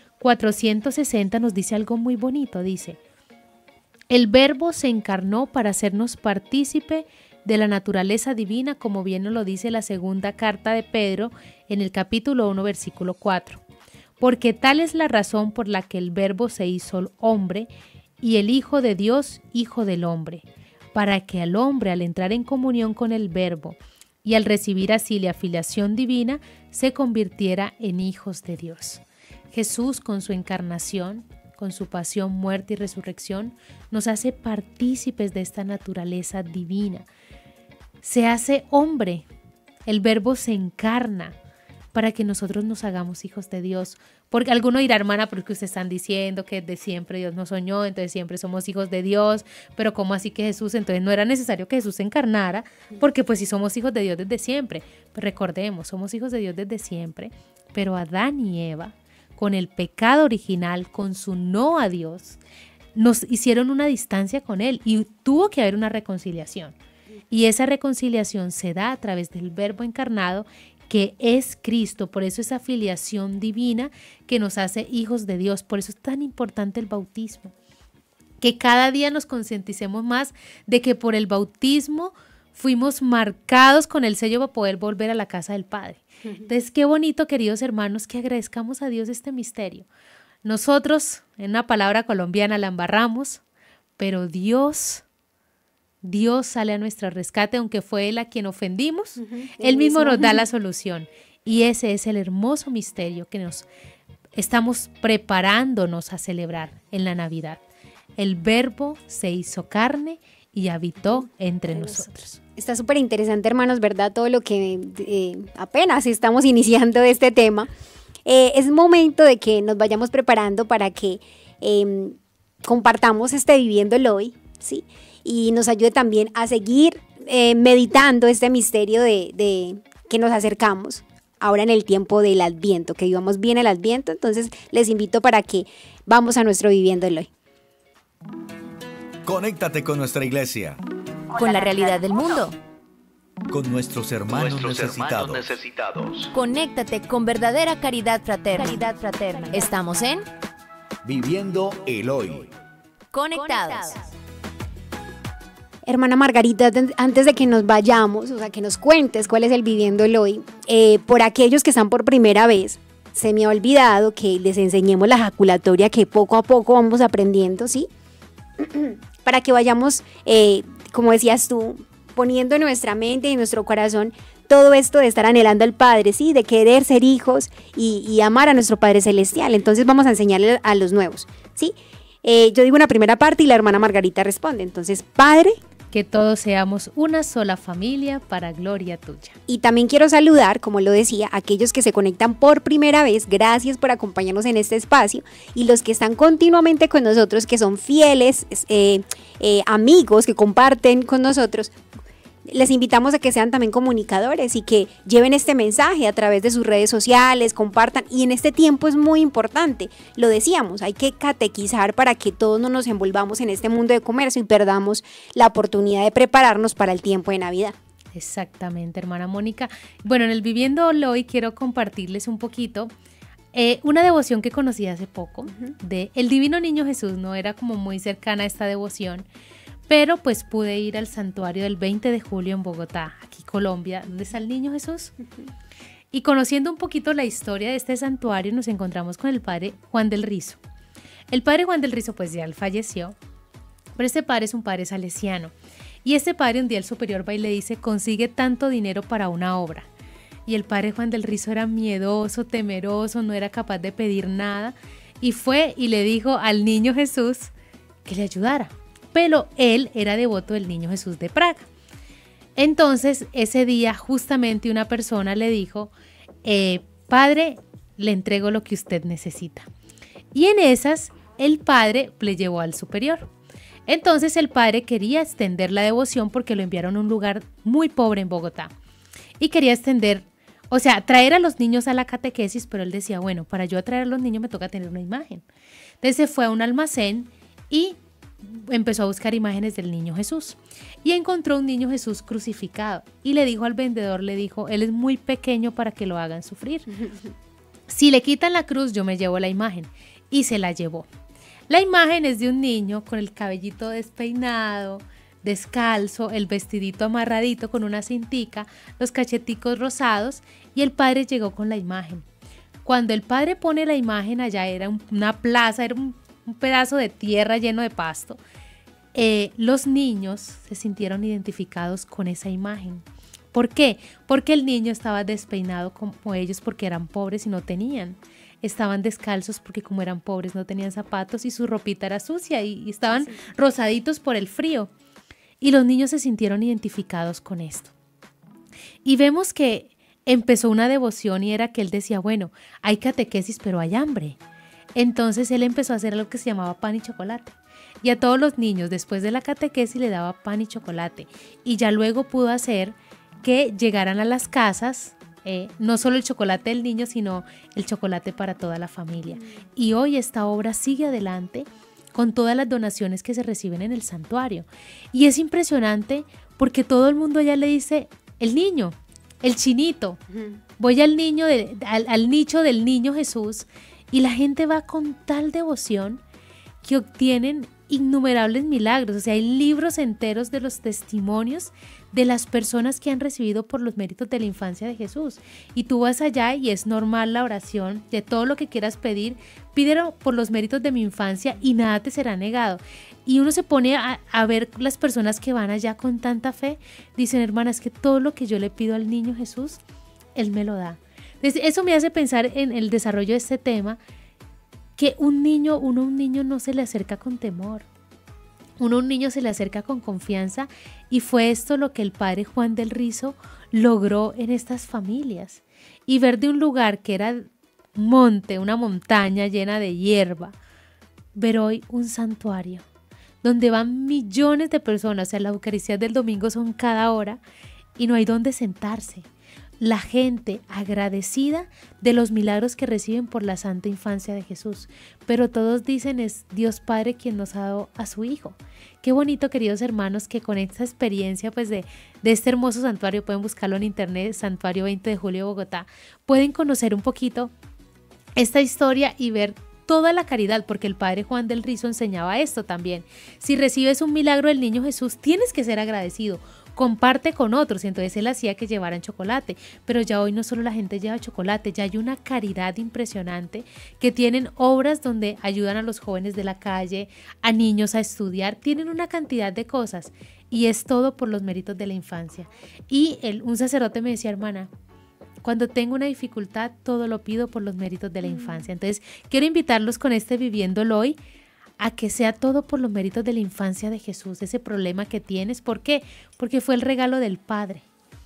460 nos dice algo muy bonito, dice: el Verbo se encarnó para hacernos partícipe de la naturaleza divina, como bien nos lo dice la segunda carta de Pedro en el capítulo 1, versículo 4. Porque tal es la razón por la que el Verbo se hizo hombre y el Hijo de Dios, Hijo del hombre, para que al hombre, al entrar en comunión con el Verbo y al recibir así la filiación divina, se convirtiera en hijos de Dios. Jesús, con su encarnación, con su pasión, muerte y resurrección, nos hace partícipes de esta naturaleza divina. Se hace hombre, el Verbo se encarna para que nosotros nos hagamos hijos de Dios. Porque alguno dirá, hermana, pero es que ustedes están diciendo que de siempre Dios nos soñó, entonces siempre somos hijos de Dios, pero ¿cómo así que Jesús? Entonces no era necesario que Jesús se encarnara, porque pues sí somos hijos de Dios desde siempre. Pero recordemos, somos hijos de Dios desde siempre, pero Adán y Eva, con el pecado original, con su no a Dios, nos hicieron una distancia con Él y tuvo que haber una reconciliación. Y esa reconciliación se da a través del Verbo encarnado, que es Cristo. Por eso esa filiación divina que nos hace hijos de Dios. Por eso es tan importante el bautismo. Que cada día nos concienticemos más de que por el bautismo fuimos marcados con el sello para poder volver a la casa del Padre. Entonces, qué bonito, queridos hermanos, que agradezcamos a Dios este misterio. Nosotros, en una palabra colombiana, la embarramos, pero Dios sale a nuestro rescate, aunque fue Él a quien ofendimos, Él mismo nos da la solución. Y ese es el hermoso misterio que nos estamos preparándonos a celebrar en la Navidad. El Verbo se hizo carne y habitó entre nosotros. Está súper interesante, hermanos, ¿verdad? Todo lo que apenas estamos iniciando este tema. Es momento de que nos vayamos preparando para que compartamos Viviéndolo Hoy, ¿sí? Y nos ayude también a seguir meditando este misterio de que nos acercamos ahora en el tiempo del Adviento, que vivamos bien el Adviento. Entonces les invito para que vamos a nuestro Viviéndolo Hoy. Conéctate con nuestra iglesia, Con la realidad del mundo. con nuestros hermanos necesitados. Conéctate con verdadera caridad fraterna. Estamos en Viviendo el Hoy. Conectados. Hermana Margarita, antes de que nos vayamos, o sea, que nos cuentes cuál es el Viviéndolo Hoy, por aquellos que están por primera vez, se me ha olvidado que les enseñemos la ejaculatoria que poco a poco vamos aprendiendo, ¿sí? Para que vayamos, como decías tú, poniendo en nuestra mente y en nuestro corazón todo esto de estar anhelando al Padre, ¿sí? De querer ser hijos y amar a nuestro Padre Celestial. Entonces vamos a enseñarle a los nuevos, ¿sí? Yo digo una primera parte y la hermana Margarita responde. Entonces, Padre, que todos seamos una sola familia para gloria tuya. Y también quiero saludar, como lo decía, a aquellos que se conectan por primera vez. Gracias por acompañarnos en este espacio. Y los que están continuamente con nosotros, que son fieles amigos, que comparten con nosotros, les invitamos a que sean también comunicadores y que lleven este mensaje a través de sus redes sociales, compartan. Y en este tiempo es muy importante, lo decíamos, hay que catequizar para que todos no nos envolvamos en este mundo de comercio y perdamos la oportunidad de prepararnos para el tiempo de Navidad. Exactamente, hermana Mónica. Bueno, en el Viviendo Hoy quiero compartirles un poquito una devoción que conocí hace poco de el Divino Niño Jesús. No era como muy cercana a esta devoción, pero pues pude ir al santuario del 20 de julio en Bogotá, aquí Colombia, donde está el Niño Jesús. Y conociendo un poquito la historia de este santuario, nos encontramos con el padre Juan del Rizo. El padre Juan del Rizo pues ya él falleció, pero este padre es un padre salesiano. Y este padre un día el superior va y le dice, consigue tanto dinero para una obra. Y el padre Juan del Rizo era miedoso, temeroso, no era capaz de pedir nada. Y fue y le dijo al Niño Jesús que le ayudara. Pero él era devoto del Niño Jesús de Praga. Entonces ese día justamente una persona le dijo, padre, le entrego lo que usted necesita. Y en esas el padre le llevó al superior. Entonces el padre quería extender la devoción porque lo enviaron a un lugar muy pobre en Bogotá. Y quería extender, o sea, traer a los niños a la catequesis, pero él decía, bueno, para yo atraer a los niños me toca tener una imagen. Entonces se fue a un almacén y empezó a buscar imágenes del Niño Jesús. Y encontró un Niño Jesús crucificado. Y le dijo al vendedor, le dijo, él es muy pequeño para que lo hagan sufrir. Si le quitan la cruz, yo me llevo la imagen. Y se la llevó. La imagen es de un niño con el cabellito despeinado, descalzo, el vestidito amarradito con una cintica, los cacheticos rosados, y el padre llegó con la imagen. Cuando el padre pone la imagen allá, era una plaza, era un pedazo de tierra lleno de pasto, los niños se sintieron identificados con esa imagen. ¿Por qué? Porque el niño estaba despeinado como ellos porque eran pobres y no tenían. Estaban descalzos porque como eran pobres no tenían zapatos y su ropita era sucia y estaban rosaditos por el frío. Y los niños se sintieron identificados con esto. Y vemos que empezó una devoción y era que él decía, bueno, hay catequesis pero hay hambre. Entonces él empezó a hacer algo que se llamaba pan y chocolate. Y a todos los niños después de la catequesis le daba pan y chocolate. Y ya luego pudo hacer que llegaran a las casas no solo el chocolate del niño, sino el chocolate para toda la familia. Y hoy esta obra sigue adelante con todas las donaciones que se reciben en el santuario. Y es impresionante porque todo el mundo ya le dice, el niño, el chinito. Voy al niño, al nicho del Niño Jesús, y la gente va con tal devoción que obtienen innumerables milagros. O sea, hay libros enteros de los testimonios de las personas que han recibido por los méritos de la infancia de Jesús. Y tú vas allá y es normal la oración de todo lo que quieras pedir, pídelo por los méritos de mi infancia y nada te será negado. Y uno se pone a ver las personas que van allá con tanta fe, dicen, hermanas, que todo lo que yo le pido al Niño Jesús, Él me lo da. Entonces, eso me hace pensar en el desarrollo de este tema, que uno a un niño no se le acerca con temor. Uno a un niño se le acerca con confianza, y fue esto lo que el padre Juan del Rizo logró en estas familias. Y ver de un lugar que era monte, una montaña llena de hierba, ver hoy un santuario donde van millones de personas. O sea, las Eucaristías del domingo son cada hora y no hay dónde sentarse. La gente agradecida de los milagros que reciben por la santa infancia de Jesús. Pero todos dicen, es Dios Padre quien nos ha dado a su Hijo. Qué bonito, queridos hermanos, que con esta experiencia pues de este hermoso santuario, pueden buscarlo en internet, Santuario 20 de Julio Bogotá, pueden conocer un poquito esta historia y ver toda la caridad, porque el padre Juan del Rizo enseñaba esto también. Si recibes un milagro del Niño Jesús, tienes que ser agradecido. Comparte con otros. Y entonces él hacía que llevaran chocolate, pero ya hoy no solo la gente lleva chocolate, ya hay una caridad impresionante, que tienen obras donde ayudan a los jóvenes de la calle, a niños a estudiar, tienen una cantidad de cosas, y es todo por los méritos de la infancia. Y un sacerdote me decía, hermana, cuando tengo una dificultad, todo lo pido por los méritos de la infancia. Entonces quiero invitarlos con este Viviéndolo Hoy a que sea todo por los méritos de la infancia de Jesús, ese problema que tienes. ¿Por qué? Porque fue el regalo del Padre.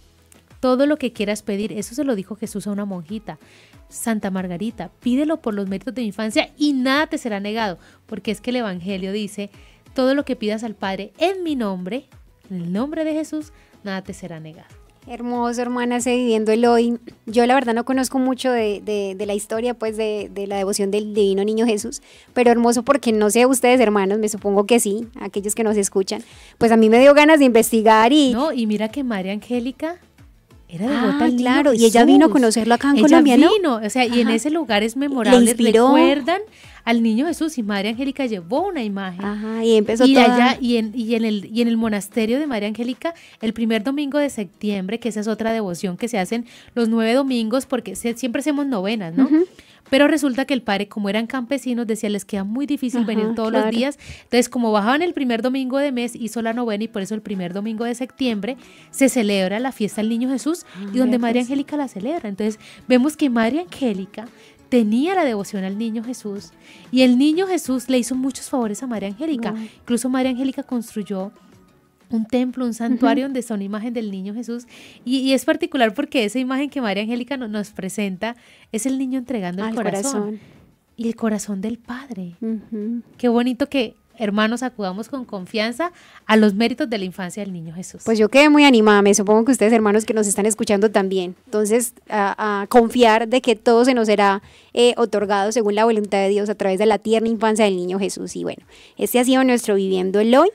Todo lo que quieras pedir, eso se lo dijo Jesús a una monjita, Santa Margarita, pídelo por los méritos de mi infancia y nada te será negado, porque es que el Evangelio dice, todo lo que pidas al Padre en mi nombre, en el nombre de Jesús, nada te será negado. Hermoso, hermana, ese Viviendo el Hoy. Yo la verdad no conozco mucho de la historia, pues, de la devoción del Divino Niño Jesús, pero hermoso porque no sé ustedes, hermanos, me supongo que sí, aquellos que nos escuchan, pues a mí me dio ganas de investigar y... No, y mira que María Angélica era devota al Niño claro, Jesús. y ella vino a conocerlo acá en Colombia, ¿no? Vino, o sea, y en ese lugar es memorable, Le inspiró. recuerdan al Niño Jesús, y María Angélica llevó una imagen. Ajá, y empezó Y toda... allá, y en el monasterio de María Angélica, el primer domingo de septiembre, que esa es otra devoción que se hacen los 9 domingos, porque siempre hacemos novenas, ¿no? Pero resulta que el padre, como eran campesinos, decía, les queda muy difícil venir todos los días. Entonces, como bajaban el primer domingo de mes, hizo la novena, y por eso el primer domingo de septiembre se celebra la fiesta del Niño Jesús, y donde María Angélica la celebra. Entonces, vemos que María Angélica tenía la devoción al Niño Jesús, y el Niño Jesús le hizo muchos favores a María Angélica. Incluso María Angélica construyó un templo, un santuario donde está una imagen del Niño Jesús, y es particular porque esa imagen que María Angélica nos presenta es el niño entregando el corazón y el corazón del Padre. Qué bonito que, hermanos, acudamos con confianza a los méritos de la infancia del Niño Jesús. Pues yo quedé muy animada, me supongo que ustedes, hermanos, que nos están escuchando también. Entonces, a confiar de que todo se nos será otorgado según la voluntad de Dios a través de la tierna infancia del Niño Jesús. Y bueno, este ha sido nuestro Viviendo el Hoy.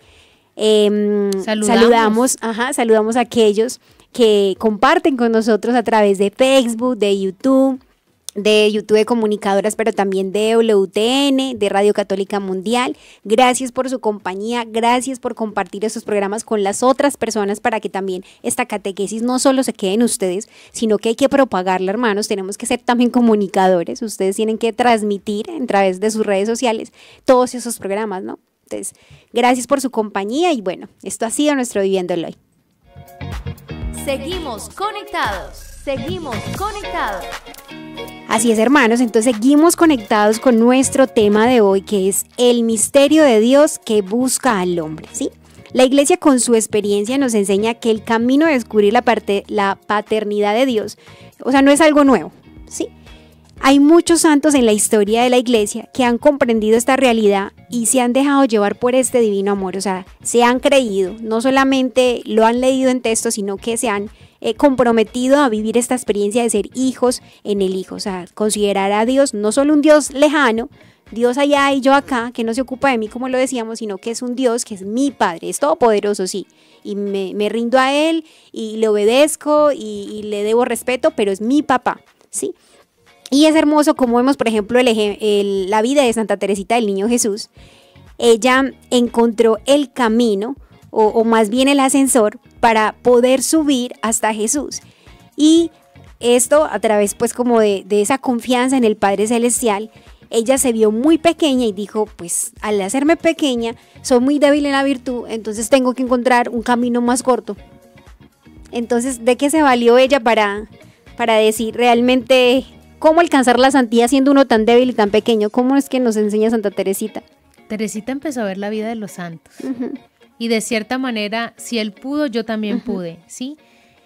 Saludamos a aquellos que comparten con nosotros a través de Facebook, de YouTube de Comunicadoras, pero también de WTN, de Radio Católica Mundial. Gracias por su compañía, gracias por compartir estos programas con las otras personas para que también esta catequesis no solo se quede en ustedes, sino que hay que propagarla, hermanos. Tenemos que ser también comunicadores. Ustedes tienen que transmitir a través de sus redes sociales todos esos programas, ¿no? Entonces, gracias por su compañía y bueno, esto ha sido nuestro Viviendo el Hoy. Seguimos conectados, seguimos conectados. Así es, hermanos, entonces seguimos conectados con nuestro tema de hoy, que es el misterio de Dios que busca al hombre, ¿sí? La Iglesia con su experiencia nos enseña que el camino de descubrir la paternidad de Dios, o sea, no es algo nuevo, ¿sí? Hay muchos santos en la historia de la Iglesia que han comprendido esta realidad y se han dejado llevar por este divino amor, o sea, se han creído, no solamente lo han leído en texto, sino que se han comprometido a vivir esta experiencia de ser hijos en el Hijo, o sea, considerar a Dios no solo un Dios lejano, Dios allá y yo acá, que no se ocupa de mí como lo decíamos, sino que es un Dios que es mi Padre, es todopoderoso, sí, y me rindo a Él y le obedezco y le debo respeto, pero es mi papá, ¿sí? Y es hermoso como vemos, por ejemplo, la vida de Santa Teresita del Niño Jesús. Ella encontró el camino, o más bien el ascensor, para poder subir hasta Jesús. Y esto a través pues como de esa confianza en el Padre Celestial, ella se vio muy pequeña y dijo, pues al hacerme pequeña, soy muy débil en la virtud, entonces tengo que encontrar un camino más corto. Entonces, ¿de qué se valió ella para decir realmente cómo alcanzar la santidad siendo uno tan débil y tan pequeño? ¿Cómo es que nos enseña Santa Teresita? Teresita empezó a ver la vida de los santos. Y de cierta manera, si él pudo, yo también pude, ¿sí?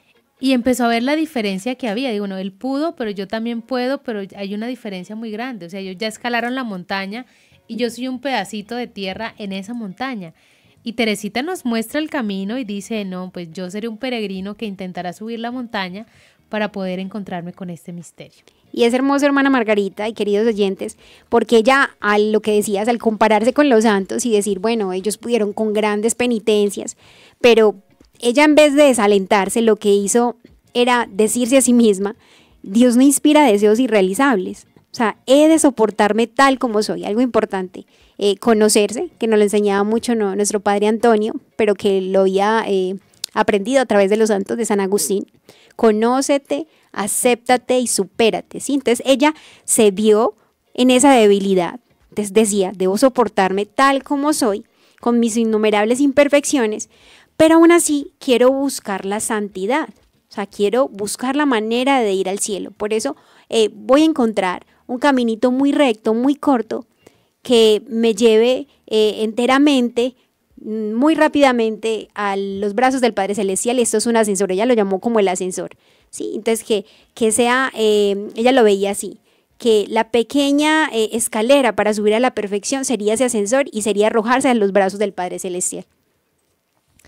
Y empezó a ver la diferencia que había. Digo, no, él pudo, pero yo también puedo, pero hay una diferencia muy grande. O sea, ellos ya escalaron la montaña y yo soy un pedacito de tierra en esa montaña. Y Teresita nos muestra el camino y dice, no, pues yo seré un peregrino que intentará subir la montaña para poder encontrarme con este misterio. Y es hermoso, hermana Margarita y queridos oyentes, porque ella, a lo que decías, al compararse con los santos y decir, bueno, ellos pudieron con grandes penitencias, pero ella en vez de desalentarse, lo que hizo era decirse a sí misma, Dios no inspira deseos irrealizables. O sea, he de soportarme tal como soy, algo importante. Conocerse, que nos lo enseñaba mucho nuestro padre Antonio, pero que lo había aprendido a través de los santos de San Agustín. Conócete, acéptate y supérate, ¿sí? Entonces ella se vio en esa debilidad. Entonces decía, debo soportarme tal como soy, con mis innumerables imperfecciones, pero aún así quiero buscar la santidad. O sea, quiero buscar la manera de ir al cielo. Por eso voy a encontrar un caminito muy recto, muy corto, que me lleve enteramente, muy rápidamente a los brazos del Padre Celestial. Esto es un ascensor, ella lo llamó como el ascensor, ¿sí? Entonces que sea, ella lo veía así, que la pequeña escalera para subir a la perfección sería ese ascensor y sería arrojarse a los brazos del Padre Celestial.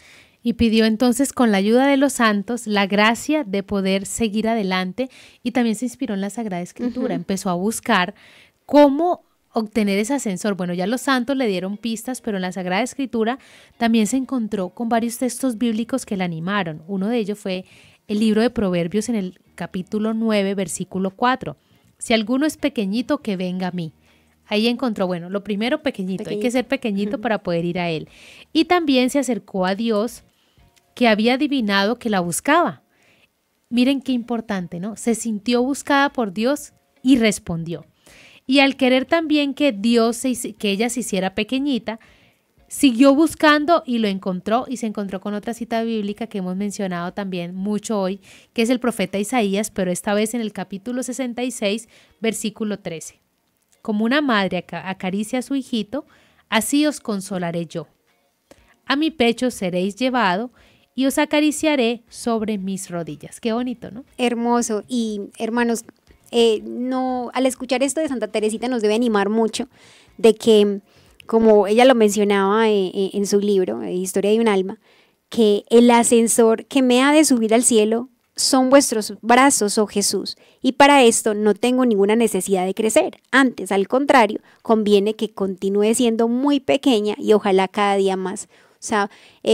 Y pidió entonces con la ayuda de los santos la gracia de poder seguir adelante y también se inspiró en la Sagrada Escritura. Empezó a buscar cómo obtener ese ascensor. Bueno, ya los santos le dieron pistas, pero en la Sagrada Escritura también se encontró con varios textos bíblicos que la animaron. Uno de ellos fue el libro de Proverbios en el capítulo 9, versículo 4. Si alguno es pequeñito, que venga a mí. Ahí encontró, bueno, lo primero pequeñito. Hay que ser pequeñito para poder ir a él. Y también se acercó a Dios, que había adivinado que la buscaba. Miren qué importante, ¿no? Se sintió buscada por Dios y respondió. Y al querer también que ella se hiciera pequeñita, siguió buscando y lo encontró, y se encontró con otra cita bíblica que hemos mencionado también mucho hoy, que es el profeta Isaías, pero esta vez en el capítulo 66, versículo 13. Como una madre acaricia a su hijito, así os consolaré yo. A mi pecho seréis llevado y os acariciaré sobre mis rodillas. Qué bonito, ¿no? Hermoso. Y hermanos, al escuchar esto de Santa Teresita nos debe animar mucho de que, como ella lo mencionaba en su libro, Historia de un alma, que el ascensor que me ha de subir al cielo son vuestros brazos, oh Jesús, y para esto no tengo ninguna necesidad de crecer. Antes, al contrario, conviene que continúe siendo muy pequeña y ojalá cada día más. O sea,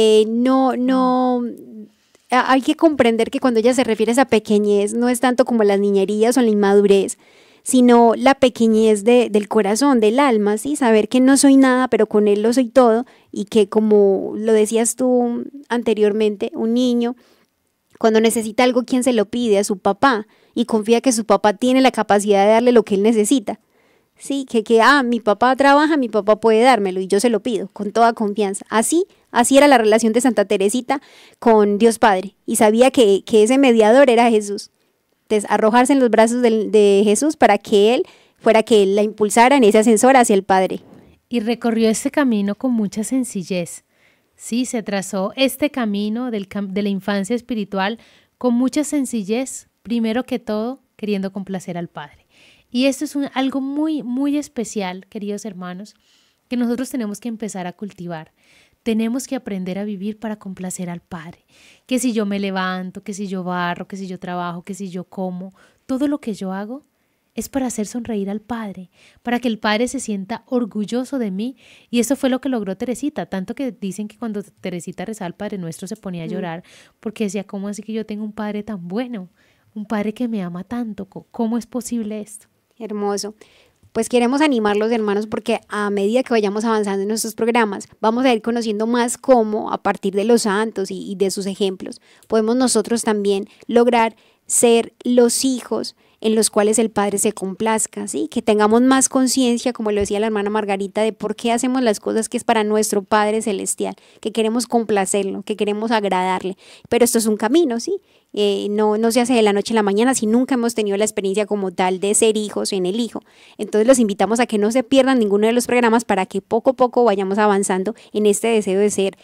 hay que comprender que cuando ella se refiere a esa pequeñez, no es tanto como las niñerías o la inmadurez, sino la pequeñez del corazón, del alma, ¿sí? Saber que no soy nada, pero con Él lo soy todo, y que, como lo decías tú anteriormente, un niño, cuando necesita algo, ¿quién se lo pide? A su papá, y confía que su papá tiene la capacidad de darle lo que él necesita. Sí, mi papá trabaja, mi papá puede dármelo, y yo se lo pido, con toda confianza. Así era la relación de Santa Teresita con Dios Padre, y sabía que ese mediador era Jesús. Entonces, arrojarse en los brazos de Jesús para que Él fuera que la impulsara en ese ascensor hacia el Padre. Y recorrió este camino con mucha sencillez. Sí, se trazó este camino de la infancia espiritual con mucha sencillez, primero que todo, queriendo complacer al Padre. Y esto es algo muy, muy especial, queridos hermanos, que nosotros tenemos que empezar a cultivar. Tenemos que aprender a vivir para complacer al Padre. Que si yo me levanto, que si yo barro, que si yo trabajo, que si yo como, todo lo que yo hago es para hacer sonreír al Padre, para que el Padre se sienta orgulloso de mí. Y eso fue lo que logró Teresita, tanto que dicen que cuando Teresita rezaba al Padre Nuestro se ponía a llorar, porque decía, ¿cómo así que yo tengo un Padre tan bueno? Un Padre que me ama tanto, ¿cómo es posible esto? Hermoso. Pues queremos animarlos, hermanos, porque a medida que vayamos avanzando en nuestros programas, vamos a ir conociendo más cómo, a partir de los santos y de sus ejemplos, podemos nosotros también lograr ser los hijos en los cuales el Padre se complazca, ¿sí? Que tengamos más conciencia, como lo decía la hermana Margarita, de por qué hacemos las cosas que es para nuestro Padre Celestial, que queremos complacerlo, que queremos agradarle. Pero esto es un camino, ¿sí? No se hace de la noche a la mañana si nunca hemos tenido la experiencia como tal de ser hijos en el Hijo. Entonces los invitamos a que no se pierdan ninguno de los programas para que poco a poco vayamos avanzando en este deseo de ser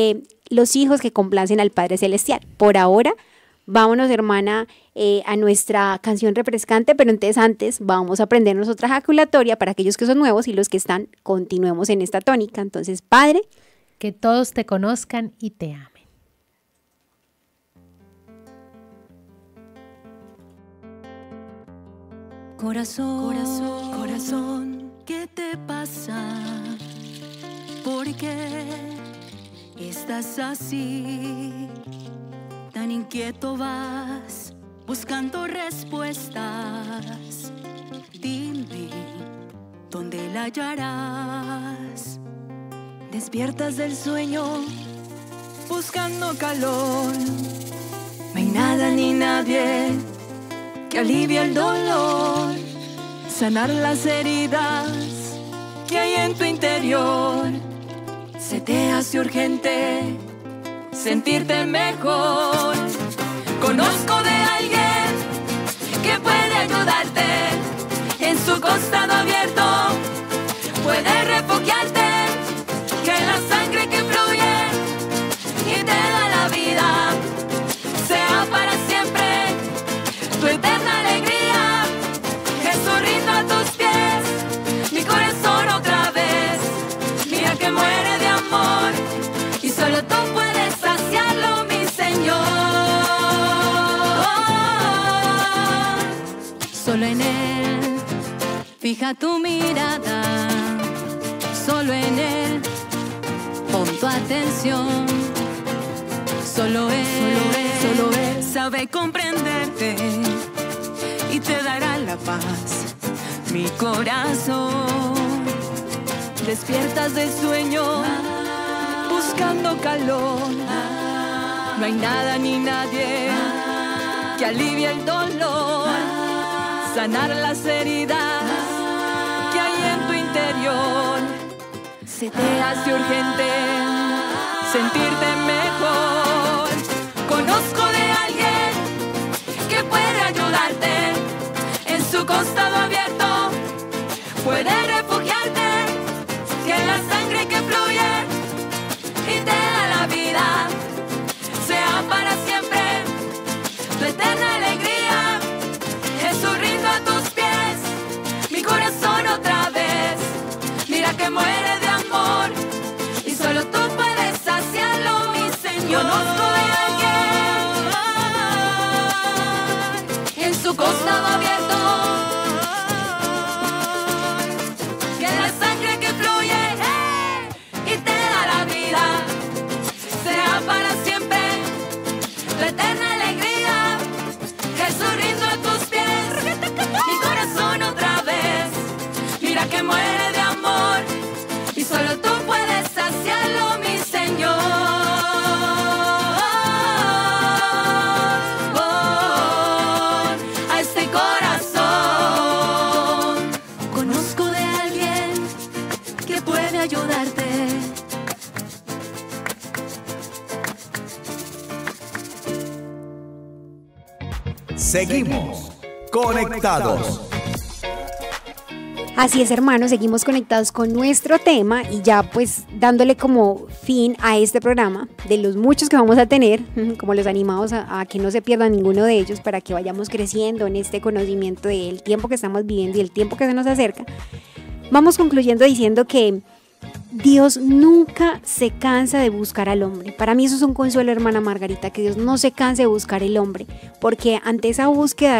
los hijos que complacen al Padre Celestial. Por ahora, vámonos, hermana, a nuestra canción refrescante, pero entonces antes vamos a aprendernos otra ejaculatoria para aquellos que son nuevos, y los que están, continuemos en esta tónica. Entonces, Padre, que todos te conozcan y te amen. Corazón, ¿qué te pasa? ¿Por qué estás así? Tan inquieto vas, buscando respuestas. Dime, ¿dónde la hallarás? Despiertas del sueño, buscando calor. No hay nada ni nadie que alivie el dolor, sanar las heridas que hay en tu interior. Se te hace urgente sentirte mejor. Conozco de alguien que puede ayudarte. En su costado abierto puede refugiarte. Que la sangre que fluye y te da la vida sea para siempre tu eterna alegría. Jesús, rindo a tus pies mi corazón otra vez. Mira que muere de amor y solo tú puedes saciar. en Él. Fija tu mirada, solo en Él. Pon tu atención, solo Él sabe comprenderte y te dará la paz. Mi corazón, despiertas del sueño, buscando calor. No hay nada ni nadie que alivie el dolor, sanar las heridas que hay en tu interior. Se te hace urgente sentirte mejor. Conozco de alguien que puede ayudarte. En su costado abierto puede refugiarte. Que la sangre que fluye y te da la vida sea para siempre tu eterna alegría. Jesús, rindo a tus pies mi corazón otra vez. Mira que muere de amor y solo tú puedes saciarlo, mi Señor. Conozco de alguien en su costado abierto, que la sangre que fluye y te da la vida sea para siempre tu eterna alegría. Jesús, rindo a tus pies mi corazón otra vez. Mira que muere de amor y solo tú puedes saciarlo, mi Señor. A este corazón conozco de alguien que puede ayudarte. Seguimos conectados. Así es, hermanos, seguimos conectados con nuestro tema y ya pues dándole como fin a este programa de los muchos que vamos a tener, como los animamos a que no se pierdan ninguno de ellos para que vayamos creciendo en este conocimiento del tiempo que estamos viviendo y el tiempo que se nos acerca. Vamos concluyendo diciendo que Dios nunca se cansa de buscar al hombre. Para mí eso es un consuelo, hermana Margarita, que Dios no se canse de buscar el hombre, porque ante esa búsqueda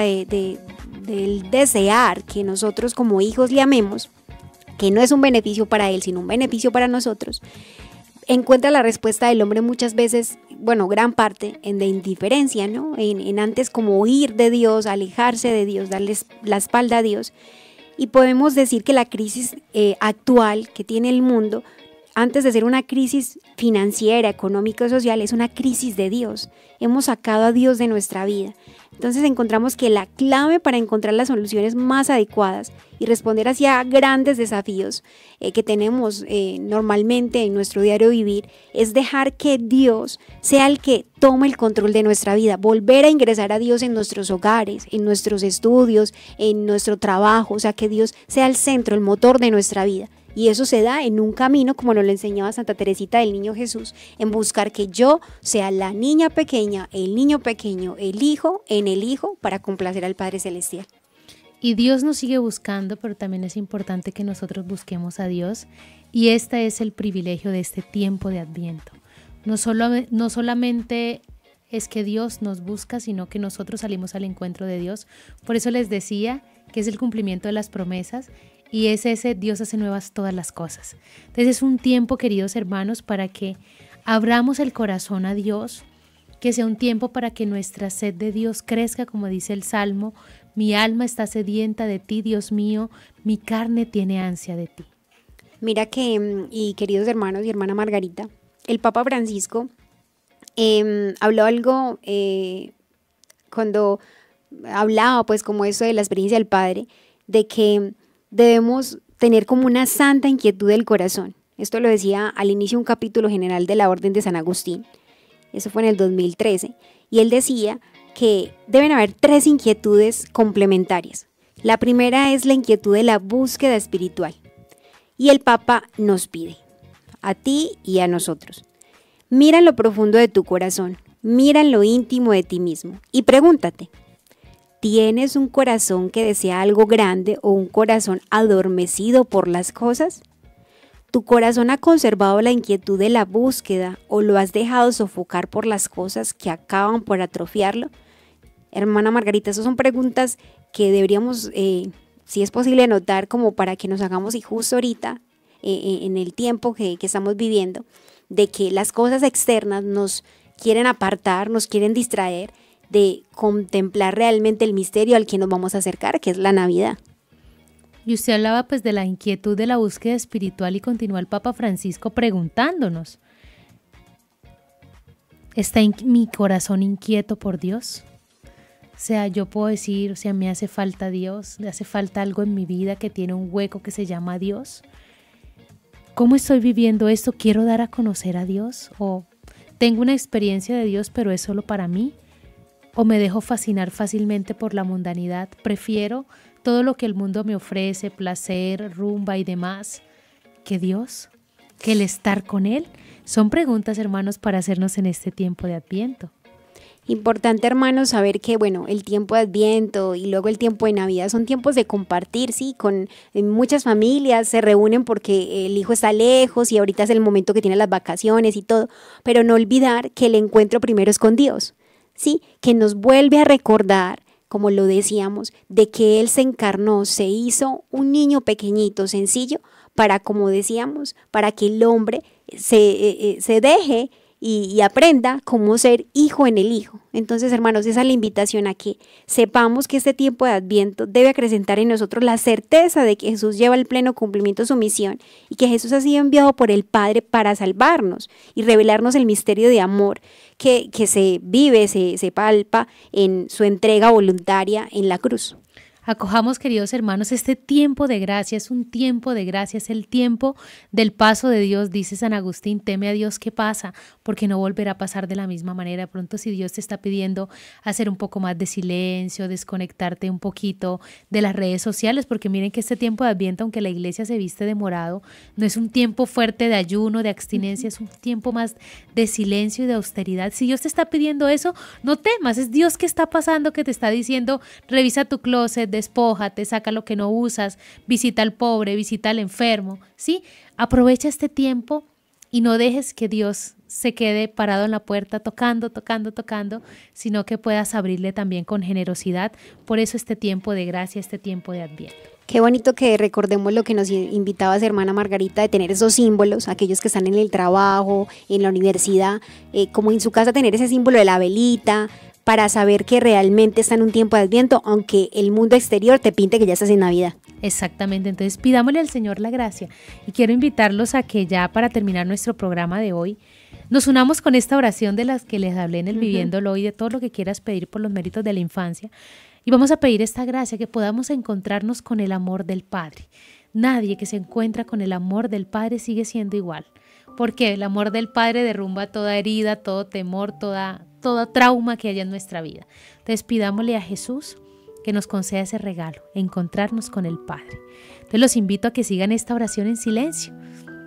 del desear que nosotros como hijos le amemos, que no es un beneficio para él, sino un beneficio para nosotros, encuentra la respuesta del hombre muchas veces, bueno, gran parte, en de indiferencia, ¿no? En antes como huir de Dios, alejarse de Dios, darles la espalda a Dios. Y podemos decir que la crisis actual que tiene el mundo, antes de ser una crisis financiera, económica o social, es una crisis de Dios. Hemos sacado a Dios de nuestra vida. Entonces encontramos que la clave para encontrar las soluciones más adecuadas y responder hacia grandes desafíos que tenemos normalmente en nuestro diario vivir es dejar que Dios sea el que tome el control de nuestra vida, volver a ingresar a Dios en nuestros hogares, en nuestros estudios, en nuestro trabajo, o sea, que Dios sea el centro, el motor de nuestra vida. Y eso se da en un camino, como nos lo enseñaba Santa Teresita del Niño Jesús, en buscar que yo sea la niña pequeña, el niño pequeño, el hijo en el hijo, para complacer al Padre Celestial. Y Dios nos sigue buscando, pero también es importante que nosotros busquemos a Dios. Y este es el privilegio de este tiempo de Adviento. No solamente es que Dios nos busca, sino que nosotros salimos al encuentro de Dios. Por eso les decía que es el cumplimiento de las promesas. Y es ese Dios hace nuevas todas las cosas. Entonces es un tiempo, queridos hermanos, para que abramos el corazón a Dios, que sea un tiempo para que nuestra sed de Dios crezca, como dice el Salmo: mi alma está sedienta de ti, Dios mío, mi carne tiene ansia de ti. Mira que, y queridos hermanos y hermana Margarita, el Papa Francisco habló algo cuando hablaba pues como eso de la experiencia del Padre, de que debemos tener como una santa inquietud del corazón. Esto lo decía al inicio de un capítulo general de la Orden de San Agustín. Eso fue en el 2013. Y él decía que deben haber 3 inquietudes complementarias. La primera es la inquietud de la búsqueda espiritual. Y el Papa nos pide, a ti y a nosotros: mira en lo profundo de tu corazón, mira en lo íntimo de ti mismo y pregúntate: ¿tienes un corazón que desea algo grande o un corazón adormecido por las cosas? ¿Tu corazón ha conservado la inquietud de la búsqueda o lo has dejado sofocar por las cosas que acaban por atrofiarlo? Hermana Margarita, esas son preguntas deberíamos, si es posible, notar como para que nos hagamos, y justo ahorita, en el tiempo que estamos viviendo, de que las cosas externas nos quieren apartar, nos quieren distraer de contemplar realmente el misterio al que nos vamos a acercar, que es la Navidad. Y usted hablaba pues de la inquietud de la búsqueda espiritual y continúa el Papa Francisco preguntándonos, ¿está mi corazón inquieto por Dios? O sea, yo puedo decir, o sea, me hace falta Dios, me hace falta algo en mi vida que tiene un hueco que se llama Dios. ¿Cómo estoy viviendo esto? ¿Quiero dar a conocer a Dios? ¿O tengo una experiencia de Dios pero es solo para mí? ¿O me dejo fascinar fácilmente por la mundanidad? Prefiero todo lo que el mundo me ofrece, placer, rumba y demás, que Dios, que el estar con Él. Son preguntas, hermanos, para hacernos en este tiempo de Adviento. Importante, hermanos, saber que, bueno, el tiempo de Adviento y luego el tiempo de Navidad son tiempos de compartir, sí, con muchas familias se reúnen porque el hijo está lejos y ahorita es el momento que tiene las vacaciones y todo, pero no olvidar que el encuentro primero es con Dios, sí, que nos vuelve a recordar, como lo decíamos, de que Él se encarnó, se hizo un niño pequeñito, sencillo, para, como decíamos, para que el hombre se deje y aprenda cómo ser hijo en el Hijo. Entonces, hermanos, esa es la invitación a que sepamos que este tiempo de Adviento debe acrecentar en nosotros la certeza de que Jesús lleva al pleno cumplimiento su misión y que Jesús ha sido enviado por el Padre para salvarnos y revelarnos el misterio de amor que se vive, se palpa en su entrega voluntaria en la cruz. Acojamos, queridos hermanos, este tiempo de gracia, es un tiempo de gracia, es el tiempo del paso de Dios. Dice San Agustín, teme a Dios que pasa, porque no volverá a pasar de la misma manera. De pronto, si Dios te está pidiendo hacer un poco más de silencio, desconectarte un poquito de las redes sociales, porque miren que este tiempo de Adviento, aunque la iglesia se viste de morado, no es un tiempo fuerte de ayuno, de abstinencia, es un tiempo más de silencio y de austeridad. Si Dios te está pidiendo eso, no temas, es Dios que está pasando, que te está diciendo, revisa tu closet, despójate, saca lo que no usas, visita al pobre, visita al enfermo, ¿sí? Aprovecha este tiempo y no dejes que Dios se quede parado en la puerta tocando, sino que puedas abrirle también con generosidad. Por eso este tiempo de gracia, este tiempo de Adviento. Qué bonito que recordemos lo que nos invitaba su hermana Margarita, de tener esos símbolos, aquellos que están en el trabajo, en la universidad, como en su casa tener ese símbolo de la velita, para saber que realmente está en un tiempo de Adviento, aunque el mundo exterior te pinte que ya estás en Navidad. Exactamente, entonces pidámosle al Señor la gracia. Y quiero invitarlos a que ya para terminar nuestro programa de hoy, nos unamos con esta oración de las que les hablé en el Viviéndolo Hoy, de todo lo que quieras pedir por los méritos de la infancia. Y vamos a pedir esta gracia, que podamos encontrarnos con el amor del Padre. Nadie que se encuentra con el amor del Padre sigue siendo igual. Porque el amor del Padre derrumba toda herida, todo temor, todo trauma que haya en nuestra vida. Entonces pidámosle a Jesús que nos conceda ese regalo, encontrarnos con el Padre. Entonces los invito a que sigan esta oración en silencio.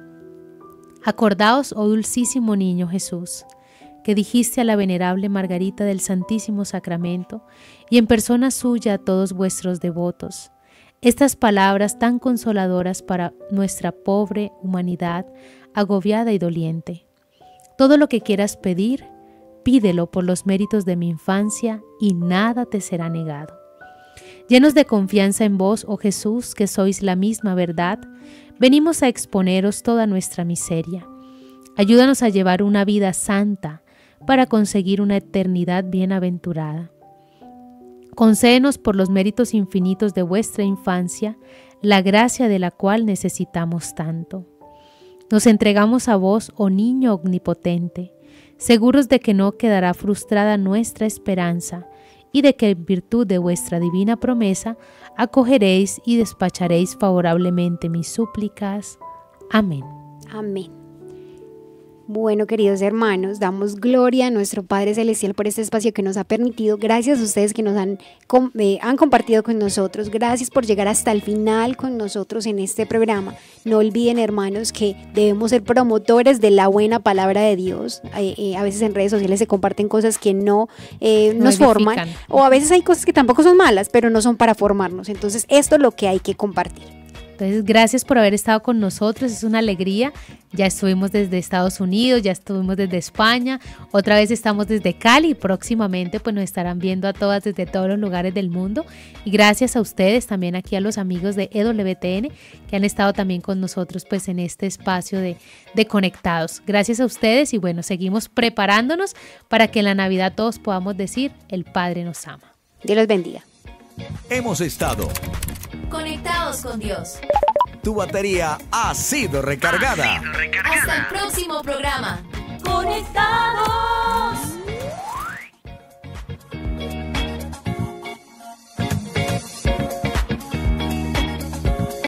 Acordaos, oh dulcísimo niño Jesús, que dijiste a la venerable Margarita del Santísimo Sacramento y en persona suya a todos vuestros devotos, estas palabras tan consoladoras para nuestra pobre humanidad agobiada y doliente. Todo lo que quieras pedir, pídelo por los méritos de mi infancia y nada te será negado. Llenos de confianza en vos, oh Jesús, que sois la misma verdad, venimos a exponeros toda nuestra miseria. Ayúdanos a llevar una vida santa para conseguir una eternidad bienaventurada. Concédenos por los méritos infinitos de vuestra infancia la gracia de la cual necesitamos tanto. Nos entregamos a vos, oh niño omnipotente, seguros de que no quedará frustrada nuestra esperanza y de que en virtud de vuestra divina promesa acogeréis y despacharéis favorablemente mis súplicas. Amén. Amén. Bueno, queridos hermanos, damos gloria a nuestro Padre Celestial por este espacio que nos ha permitido. Gracias a ustedes que nos han compartido con nosotros. Gracias por llegar hasta el final con nosotros en este programa. No olviden, hermanos, que debemos ser promotores de la buena palabra de Dios. A veces en redes sociales se comparten cosas que no nos forman. O a veces hay cosas que tampoco son malas, pero no son para formarnos. Entonces, esto es lo que hay que compartir. Entonces, gracias por haber estado con nosotros, es una alegría. Ya estuvimos desde Estados Unidos, ya estuvimos desde España, otra vez estamos desde Cali y próximamente pues nos estarán viendo a todas desde todos los lugares del mundo. Y gracias a ustedes, también aquí a los amigos de EWTN que han estado también con nosotros pues en este espacio de Conectados. Gracias a ustedes y bueno, seguimos preparándonos para que en la Navidad todos podamos decir, el Padre nos ama. Dios los bendiga. Hemos estado. Conectados con Dios. Tu batería ha sido recargada. Hasta el próximo programa. Conectados.